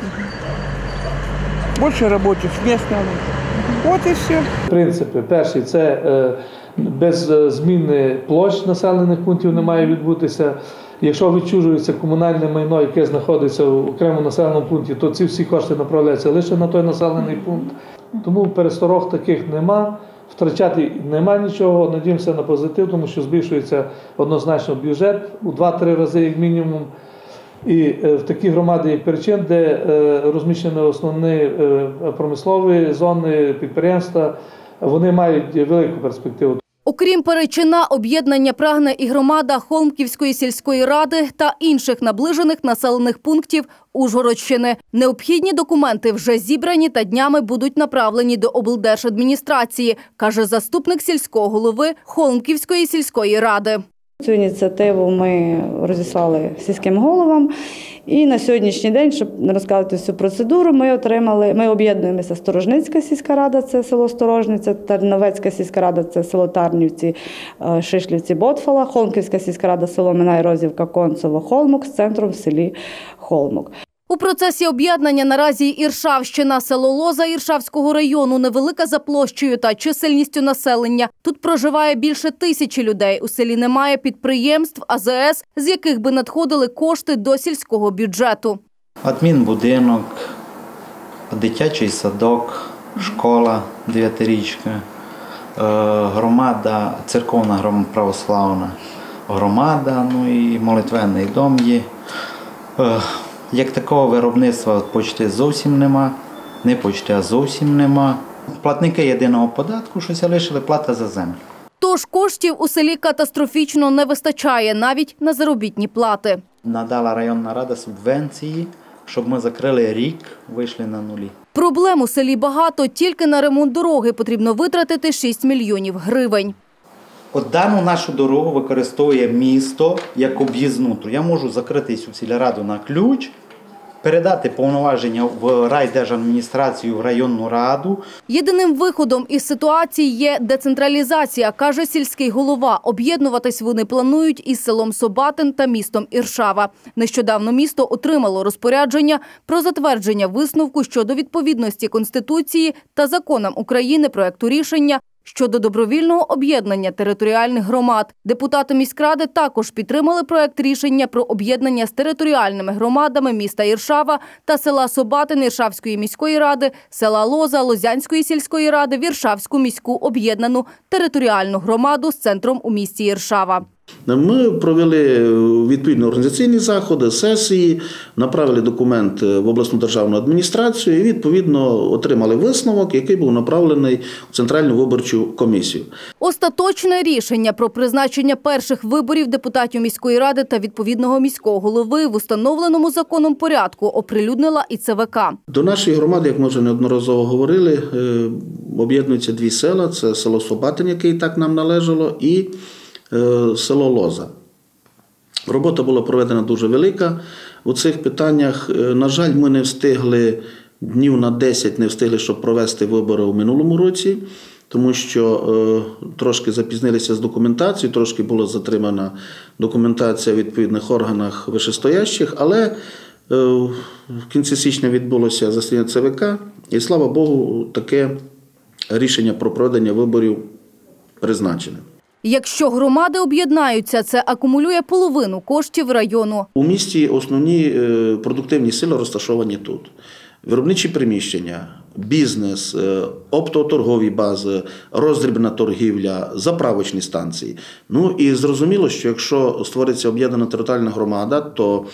Больше рабочих мест надо. Вот и все. Принципи. Перший – це без зміни площ населених пунктів не має відбутися. Якщо відчужується комунальне майно, яке знаходиться в окремому населеному пункті, то ці всі кошти направляються лише на той населений пункт. Тому пересторог таких нема. Втрачати нема нічого, надіємося на позитив, тому що збільшується однозначно бюджет у два-три рази, як мінімум. І в такі громади, як Перечин, де розміщені основні промислові зони, підприємства, вони мають велику перспективу. Окрім Перечина, об'єднання прагне і громада Холмківської сільської ради та інших наближених населених пунктів Ужгородщини. Необхідні документи вже зібрані та днями будуть направлені до облдержадміністрації, каже заступник сільського голови Холмківської сільської ради. Цю ініціативу ми розіслали сільським головам. І на сьогоднішній день, щоб не розказати всю процедуру, ми отримали, ми об'єднуємося Сторожницька сільська рада, це село Сторожниця, Тарновецька сільська рада, це село Тарнівці, Шишлівці, Ботфала, Холмківська сільська рада, село Минай, Розівка, Концево, Холмок з центром в селі Холмок. У процесі об'єднання наразі Іршавщина, село Лоза Іршавського району, невелика за площею та чисельністю населення. Тут проживає більше тисячі людей. У селі немає підприємств, а зе ес, з яких би надходили кошти до сільського бюджету. Адмінбудинок, дитячий садок, школа дев'ятирічка, громада, церковна громада, православна громада, ну і молитвенний дом є. Як такого виробництва почти зовсім нема, не почти, а зовсім нема. Платники єдиного податку, щось лишили, плата за землю. Тож коштів у селі катастрофічно не вистачає навіть на заробітні плати. Надала районна рада субвенції, щоб ми закрили рік, вийшли на нулі. Проблем у селі багато, тільки на ремонт дороги потрібно витратити шість мільйонів гривень. От дану нашу дорогу використовує місто як об'їзну. Я можу закрити цю сільраду на ключ, передати повноваження в райдержадміністрацію, в районну раду. Єдиним виходом із ситуації є децентралізація, каже сільський голова. Об'єднуватись вони планують із селом Собатин та містом Іршава. Нещодавно місто отримало розпорядження про затвердження висновку щодо відповідності Конституції та законам України проекту рішення щодо добровільного об'єднання територіальних громад. Депутати міськради також підтримали проект рішення про об'єднання з територіальними громадами міста Іршава та села Собатин Іршавської міської ради, села Лоза Лозянської сільської ради в Іршавську міську об'єднану територіальну громаду з центром у місті Іршава. Ми провели відповідні організаційні заходи, сесії, направили документ в обласну державну адміністрацію і відповідно отримали висновок, який був направлений у Центральну виборчу комісію. Остаточне рішення про призначення перших виборів депутатів міської ради та відповідного міського голови в установленому законом порядку оприлюднила і це ве ка. До нашої громади, як ми вже неодноразово говорили, об'єднуються дві села. Це село Собатин, яке і так нам належало, і село Лоза. Робота була проведена дуже велика. У цих питаннях, на жаль, ми не встигли, днів на десять не встигли, щоб провести вибори у минулому році, тому що е, трошки запізнилися з документацією, трошки була затримана документація в відповідних органах вищестоящих, але е, в кінці січня відбулося засідання це ве ка, і, слава Богу, таке рішення про проведення виборів призначене. Якщо громади об'єднаються, це акумулює половину коштів району. У місті основні продуктивні сили розташовані тут. Виробничі приміщення, бізнес, оптоторгові бази, роздрібна торгівля, заправочні станції. Ну і зрозуміло, що якщо створиться об'єднана територіальна громада, то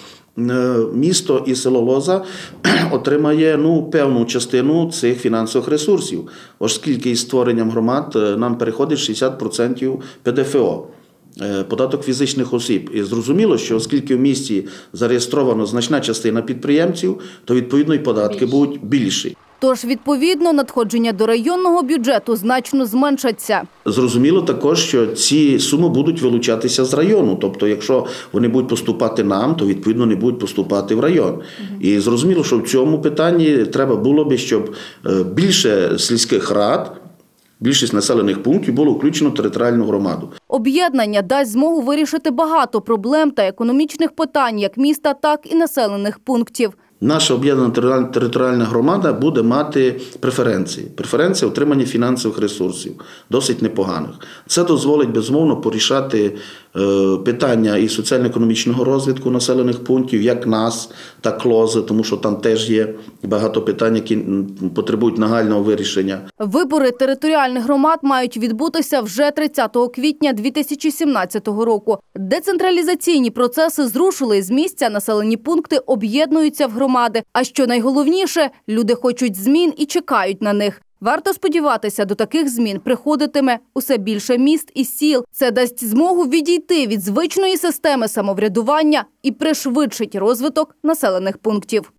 місто і село Лоза отримає ну, певну частину цих фінансових ресурсів, оскільки із створенням громад нам переходить шістдесят відсотків пе де еф о. Податок фізичних осіб. І зрозуміло, що оскільки в місті зареєстровано значна частина підприємців, то відповідно і податки будуть більші. Тож, відповідно, надходження до районного бюджету значно зменшаться. Зрозуміло також, що ці суми будуть вилучатися з району. Тобто, якщо вони будуть поступати нам, то відповідно не будуть поступати в район. Угу. І зрозуміло, що в цьому питанні треба було би, щоб більше сільських рад, більшість населених пунктів було включено в територіальну громаду. Об'єднання дасть змогу вирішити багато проблем та економічних питань як міста, так і населених пунктів. Наша об'єднана територіальна громада буде мати преференції. Преференції отримання фінансових ресурсів, досить непоганих. Це дозволить, безумовно, порішати питання і соціально-економічного розвитку населених пунктів, як нас, так Лози, тому що там теж є багато питань, які потребують нагального вирішення. Вибори територіальних громад мають відбутися вже тридцятого квітня дві тисячі сімнадцятого року. Децентралізаційні процеси зрушили з місця, населені пункти об'єднуються в громади. А що найголовніше, люди хочуть змін і чекають на них. Варто сподіватися, до таких змін приходитиме усе більше міст і сіл. Це дасть змогу відійти від звичної системи самоврядування і пришвидшить розвиток населених пунктів.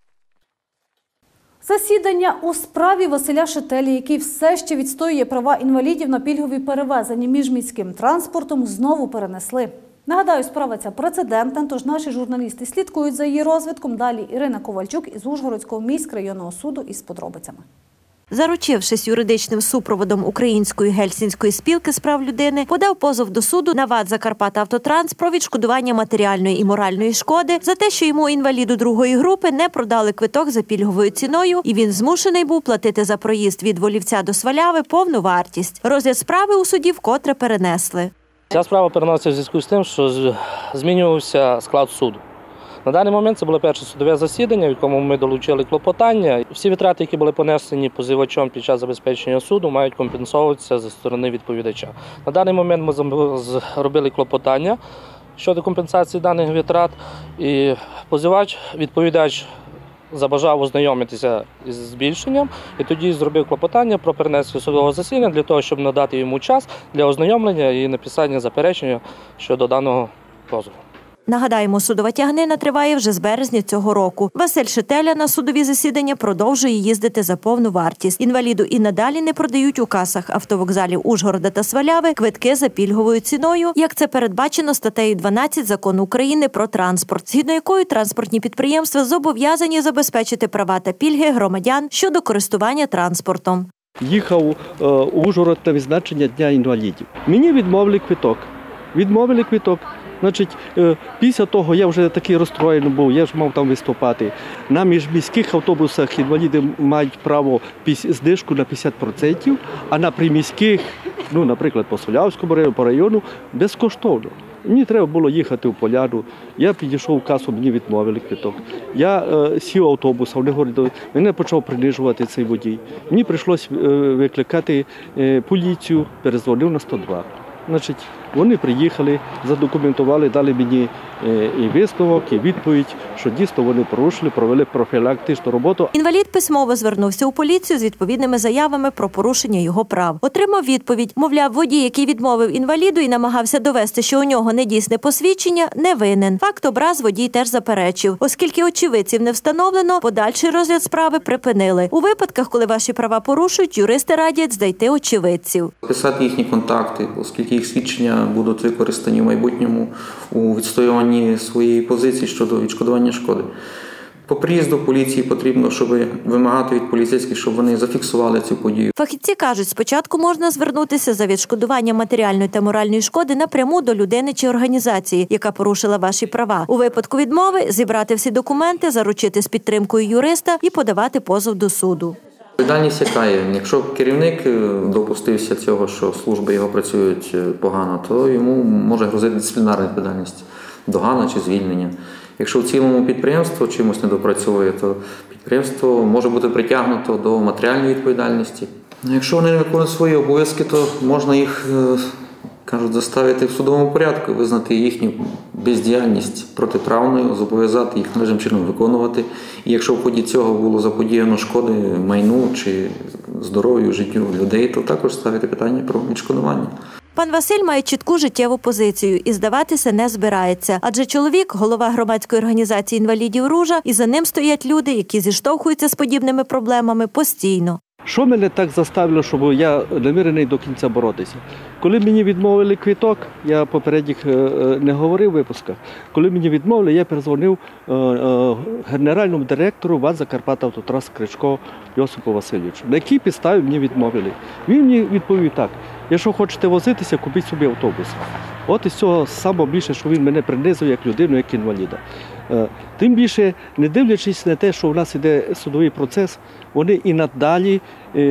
Засідання у справі Василя Шетелі, який все ще відстоює права інвалідів на пільгові перевезення міжміським транспортом, знову перенесли. Нагадаю, справа ця прецедентна, тож наші журналісти слідкують за її розвитком. Далі Ірина Ковальчук із Ужгородського міськрайонного суду із подробицями. Заручившись юридичним супроводом Української гельсінської спілки з прав людини, подав позов до суду на ВАТ «Закарпатавтотранс» про відшкодування матеріальної і моральної шкоди за те, що йому, інваліду другої групи, не продали квиток за пільговою ціною, і він змушений був платити за проїзд від Волівця до Сваляви повну вартість. Розгляд справи у суді вкотре перенесли. Ця справа переноситься в зв'язку з тим, що змінювався склад суду. На даний момент це було перше судове засідання, в якому ми долучили клопотання. Всі витрати, які були понесені позивачом під час забезпечення суду, мають компенсовуватися зі сторони відповідача. На даний момент ми зробили клопотання щодо компенсації даних витрат, і позивач, відповідач забажав ознайомитися із збільшенням, і тоді зробив клопотання про перенесення судового засідання для того, щоб надати йому час для ознайомлення і написання заперечення щодо даного позову. Нагадаємо, судова тяганина триває вже з березня цього року. Василь Шетеля на судові засідання продовжує їздити за повну вартість. Інваліду і надалі не продають у касах автовокзалів Ужгорода та Сваляви квитки за пільговою ціною, як це передбачено статтею дванадцять Закону України про транспорт, згідно якою транспортні підприємства зобов'язані забезпечити права та пільги громадян щодо користування транспортом. Їхав е, у Ужгород на відзначення Дня інвалідів. Мені відмовили квиток. Відмовили квиток. Значить, після того я вже такий розстроєний був, я ж мав там виступати. На міжміських автобусах інваліди мають право знижку на п'ятдесят відсотків, а на приміських, ну, наприклад, по Солявському району, по району, безкоштовно. Мені треба було їхати в Поляну, я підійшов в касу, мені відмовили квиток. Я е, сів в автобус, вони говорили, мене почав принижувати цей водій. Мені прийшлося е, викликати е, поліцію, перезвонив на сто два. Значить, вони приїхали, задокументували, дали мені і висновок, і відповідь, що дійсно вони порушили, провели профілактичну роботу. Інвалід письмово звернувся у поліцію з відповідними заявами про порушення його прав. Отримав відповідь. Мовляв, водій, який відмовив інваліду і намагався довести, що у нього недійсне посвідчення, не винен. Факт образ водій теж заперечив. Оскільки очевидців не встановлено, подальший розгляд справи припинили. У випадках, коли ваші права порушують, юристи радять знайти очевидців. Писати їхні контакти, оскільки їх свідчення будуть використані в майбутньому у відстоюванні своєї позиції щодо відшкодування шкоди. По приїзду поліції потрібно, щоб вимагати від поліцейських, щоб вони зафіксували цю подію. Фахівці кажуть, спочатку можна звернутися за відшкодуванням матеріальної та моральної шкоди напряму до людини чи організації, яка порушила ваші права. У випадку відмови зібрати всі документи, заручитись підтримкою юриста і подавати позов до суду. Відповідальність яка є? Якщо керівник допустився цього, що служби його працюють погано, то йому може грозити дисциплінарна відповідальність, догана чи звільнення. Якщо в цілому підприємство чимось не допрацьовує, то підприємство може бути притягнуто до матеріальної відповідальності. Якщо вони не виконують свої обов'язки, то можна їх, кажуть, заставити в судовому порядку, визнати їхню бездіяльність протиправною, зобов'язати їх належним чином виконувати. І якщо в ході цього було заподіяно шкоди майну чи здоров'ю, життю людей, то також ставити питання про відшкодування. Пан Василь має чітку життєву позицію і здаватися не збирається. Адже чоловік – голова громадської організації інвалідів «Ружа», і за ним стоять люди, які зіштовхуються з подібними проблемами постійно. Що мене так заставило, щоб я намірений до кінця боротися? Коли мені відмовили квиток, я попередніх не говорив в випусках, коли мені відмовили, я перезвонив генеральному директору ВАТ «Закарпатавтотранс» Кричко Йосипу Васильовичу, на якій підставі мені відмовили. Він мені відповів так: якщо хочете возитися, купіть собі автобус. От із цього саме більше, що він мене принизив як людину, як інваліда. Тим більше, не дивлячись на те, що у нас іде судовий процес, вони і надалі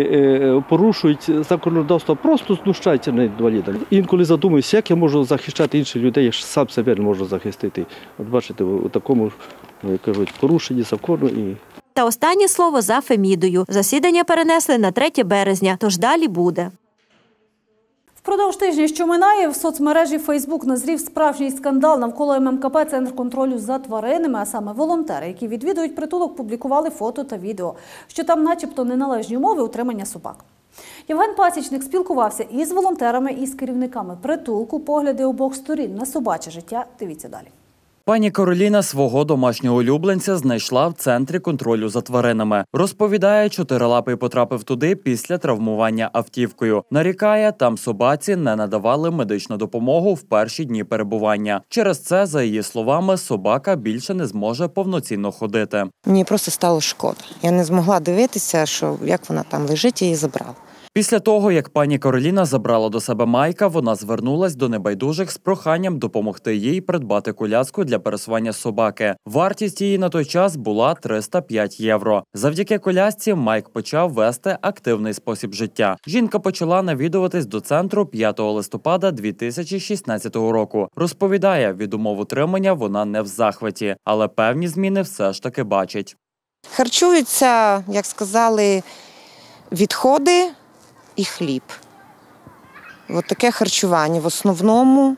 порушують законодавство, просто знущаються над інвалідами. Інколи задумуюся, як я можу захищати інших людей, я ж сам себе не можу захистити. От бачите, у такому, як кажуть, порушенні закону. І... Та останнє слово за Фемідою. Засідання перенесли на третє березня, тож далі буде. Впродовж тижня, що минає, в соцмережі Фейсбук назрів справжній скандал навколо ем ем ка пе «Центр контролю за тваринами», а саме волонтери, які відвідують притулок, публікували фото та відео, що там начебто неналежні умови утримання собак. Євген Пасічник спілкувався і з волонтерами, і з керівниками притулку. Погляди обох сторін на собаче життя. Дивіться далі. Пані Кароліна свого домашнього улюбленця знайшла в центрі контролю за тваринами. Розповідає, чотирилапий потрапив туди після травмування автівкою. Нарікає, там собаці не надавали медичну допомогу в перші дні перебування. Через це, за її словами, собака більше не зможе повноцінно ходити. Мені просто стало шкода. Я не змогла дивитися, що як вона там лежить, я її забрала. Після того, як пані Кароліна забрала до себе Майка, вона звернулась до небайдужих з проханням допомогти їй придбати коляску для пересування собаки. Вартість її на той час була триста п'ять євро. Завдяки колясці Майк почав вести активний спосіб життя. Жінка почала навідуватись до центру п'ятого листопада дві тисячі шістнадцятого року. Розповідає, від умов утримання вона не в захваті, але певні зміни все ж таки бачить. Харчуються, як сказали, відходи і хліб. Ось таке харчування в основному.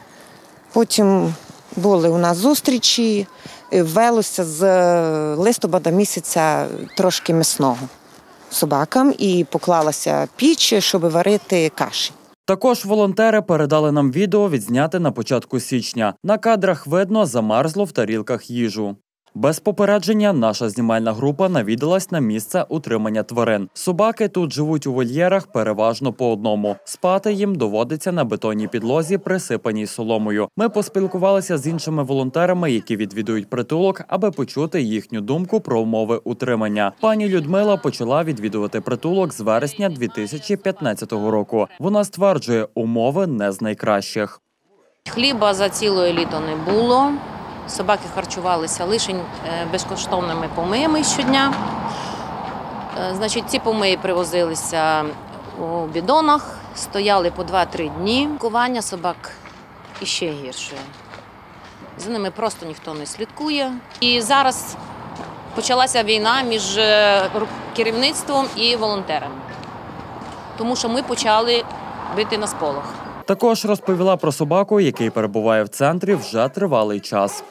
Потім були у нас зустрічі, ввелося з листопада місяця трошки м'ясного собакам і поклалася піч, щоб варити каші. Також волонтери передали нам відео, відзняте на початку січня. На кадрах видно, замерзло в тарілках їжу. Без попередження наша знімальна група навідалась на місце утримання тварин. Собаки тут живуть у вольєрах переважно по одному. Спати їм доводиться на бетонній підлозі, присипаній соломою. Ми поспілкувалися з іншими волонтерами, які відвідують притулок, аби почути їхню думку про умови утримання. Пані Людмила почала відвідувати притулок з вересня дві тисячі п'ятнадцятого року. Вона стверджує, умови не з найкращих. Хліба за ціле літо не було. Собаки харчувалися лише безкоштовними помиями щодня. Значить, ці помиї привозилися у бідонах, стояли по два-три дні. Лікування собак іще гірше. За ними просто ніхто не слідкує. І зараз почалася війна між керівництвом і волонтерами. Тому що ми почали бити на сполох. Також розповіла про собаку, який перебуває в центрі вже тривалий час.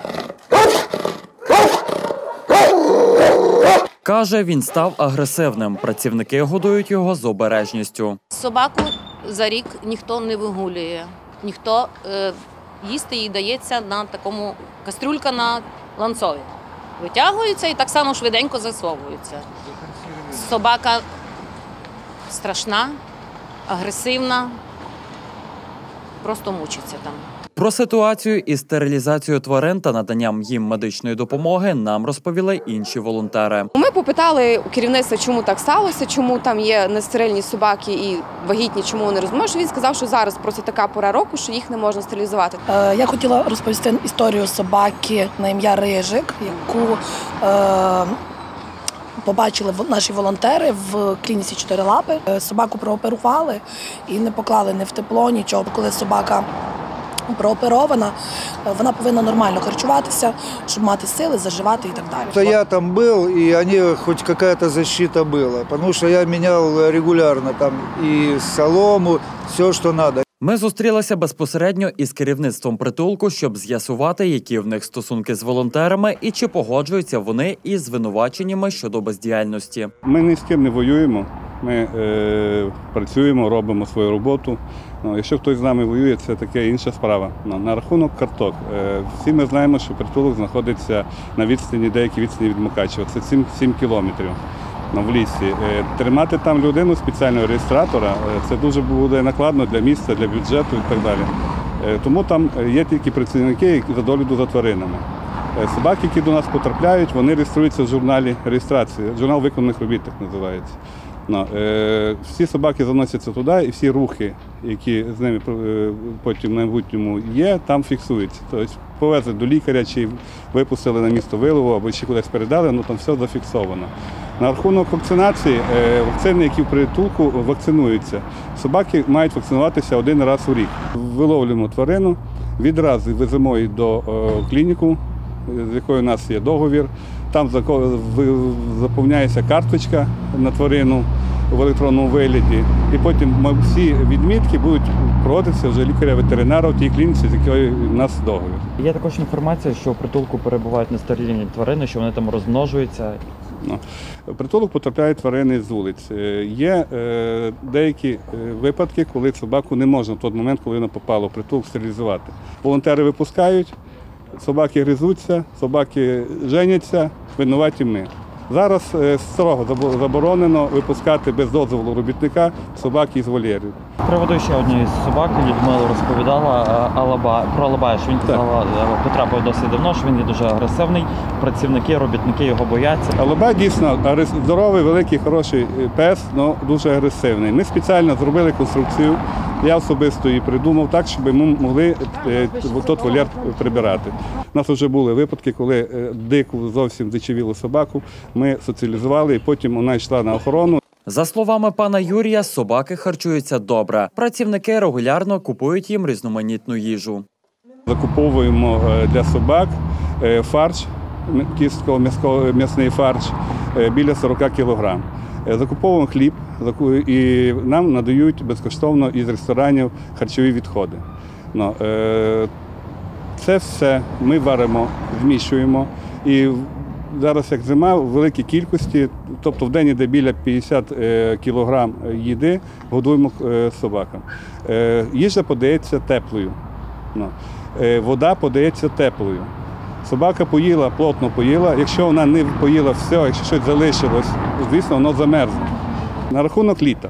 Каже, він став агресивним. Працівники годують його з обережністю. Собаку за рік ніхто не вигулює. Ніхто е, їсти їй дається на такому кастрюлька на ланцові. Витягується і так само швиденько засовується. Собака страшна, агресивна. Просто мучиться там. Про ситуацію із стерилізацією тварин та наданням їм медичної допомоги нам розповіли інші волонтери. Ми попитали у керівництва, чому так сталося, чому там є нестерильні собаки і вагітні, чому вони розмножують. Він сказав, що зараз просто така пора року, що їх не можна стерилізувати. Е, я хотіла розповісти історію собаки на ім'я Рижик, яку е, побачили наші волонтери в клініці «Чотирилапи». Собаку прооперували і не поклали ні в тепло, нічого. Коли собака прооперована, вона повинна нормально харчуватися, щоб мати сили, заживати і так далі. Я там був, і вони хоч якась защита була, тому що я міняв регулярно там і солому, все, що треба. Ми зустрілися безпосередньо із керівництвом притулку, щоб з'ясувати, які в них стосунки з волонтерами і чи погоджуються вони із звинуваченнями щодо бездіяльності. Ми ні з ким не воюємо, ми е, працюємо, робимо свою роботу. Ну, якщо хтось з нами воює, це таке інша справа. Ну, на рахунок карток. Е, всі ми знаємо, що притулок знаходиться на відстані, деякі відстані від Мукачева. Це сім кілометрів. В лісі. Тримати там людину спеціального реєстратора – це дуже буде накладно для міста, для бюджету і так далі. Тому там є тільки працівники, які за догляду за тваринами. Собаки, які до нас потрапляють, вони реєструються в журналі реєстрації. Журнал виконаних робіт так називається. No, е, всі собаки заносяться туди і всі рухи, які з ними е, потім в майбутньому є, там фіксуються. Тобто повезли до лікаря, чи випустили на місто вилову, або чи кудись передали, ну там все зафіксовано. На рахунок вакцинації, е, вакцини, які в притулку вакцинуються, собаки мають вакцинуватися один раз у рік. Виловлюємо тварину, відразу веземо її до е, клініку, з якою у нас є договір. Там заповняється карточка на тварину в електронному вигляді. І потім всі відмітки будуть проводитися вже лікаря-ветеринара в тій клініці, з якою у нас договір. Є також інформація, що в притулку перебувають нестерильні тварини, що вони там розмножуються. Ну, в притулок потрапляють тварини з вулиць. Є е, деякі випадки, коли собаку не можна в той момент, коли вона попала в притулок, стерилізувати. Волонтери випускають, собаки гризуться, собаки женяться, винуваті ми. Зараз строго заборонено випускати без дозволу робітника собак із вольєрів. З приводу ще однієї собаки Людмила розповідала Алаба, про Алабая, що він казала, потрапив досить давно, що він є дуже агресивний, працівники, робітники його бояться. Алабай дійсно здоровий, великий, хороший пес, але дуже агресивний. Ми спеціально зробили конструкцію, я особисто її придумав так, щоб ми могли той вольєр прибирати. У нас вже були випадки, коли дику, зовсім дичавілу собаку ми соціалізували і потім вона йшла на охорону. За словами пана Юрія, собаки харчуються добре. Працівники регулярно купують їм різноманітну їжу. Закуповуємо для собак фарш, кістково-м'ясний фарш біля сорока кілограм. Закуповуємо хліб і нам надають безкоштовно із ресторанів харчові відходи. Це все ми варимо, змішуємо. І зараз, як зима, в великій кількості, тобто в день йде біля п'ятдесят кілограм їди, годуємо собакам. Їжа подається теплою, вода подається теплою. Собака поїла, плотно поїла. Якщо вона не поїла все, якщо щось залишилось, звісно, воно замерзне. На рахунок літа.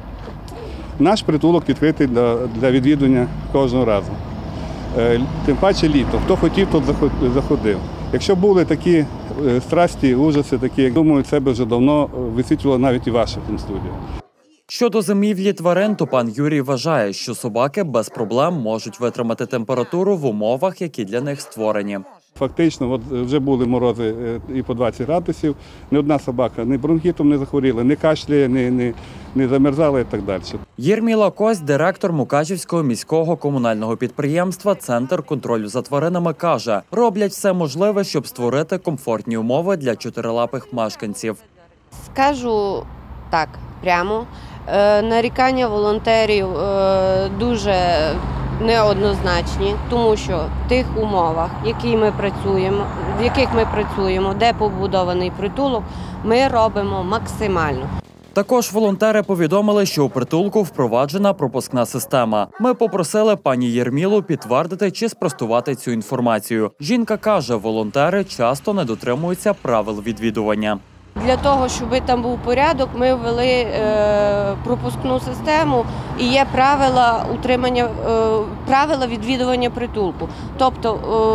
Наш притулок відкритий для відвідування кожного разу. Тим паче літо. Хто хотів, тот заходив. Якщо були такі страсті, ужаси, такі, я думаю, це б вже давно висвітлювало навіть і ваша студія. Щодо зимівлі тварин, то пан Юрій вважає, що собаки без проблем можуть витримати температуру в умовах, які для них створені. Фактично, от вже були морози і по двадцять градусів, ні одна собака ні бронхітом не захворіла, ні кашляє, ні, ні, ні замерзала і так далі. Єрміла Кость, директор Мукачівського міського комунального підприємства «Центр контролю за тваринами», каже, роблять все можливе, щоб створити комфортні умови для чотирилапих мешканців. Скажу так, прямо, нарікання волонтерів дуже неоднозначні, тому що в тих умовах, які ми працюємо, в яких ми працюємо, де побудований притулок, ми робимо максимально. Також волонтери повідомили, що у притулку впроваджена пропускна система. Ми попросили пані Єрмілу підтвердити чи спростувати цю інформацію. Жінка каже, волонтери часто не дотримуються правил відвідування. Для того, щоб там був порядок, ми ввели е, пропускну систему і є правила утримання, е, правила відвідування притулку. Тобто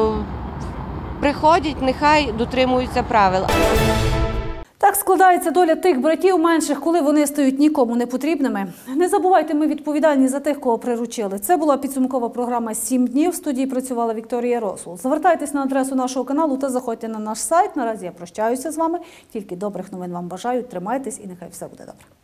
е, приходять, нехай дотримуються правил. Так складається доля тих братів менших, коли вони стають нікому не потрібними. Не забувайте, ми відповідальні за тих, кого приручили. Це була підсумкова програма «Сім днів». В студії працювала Вікторія Росул. Завертайтесь на адресу нашого каналу та заходьте на наш сайт. Наразі я прощаюся з вами. Тільки добрих новин вам бажаю. Тримайтесь і нехай все буде добре.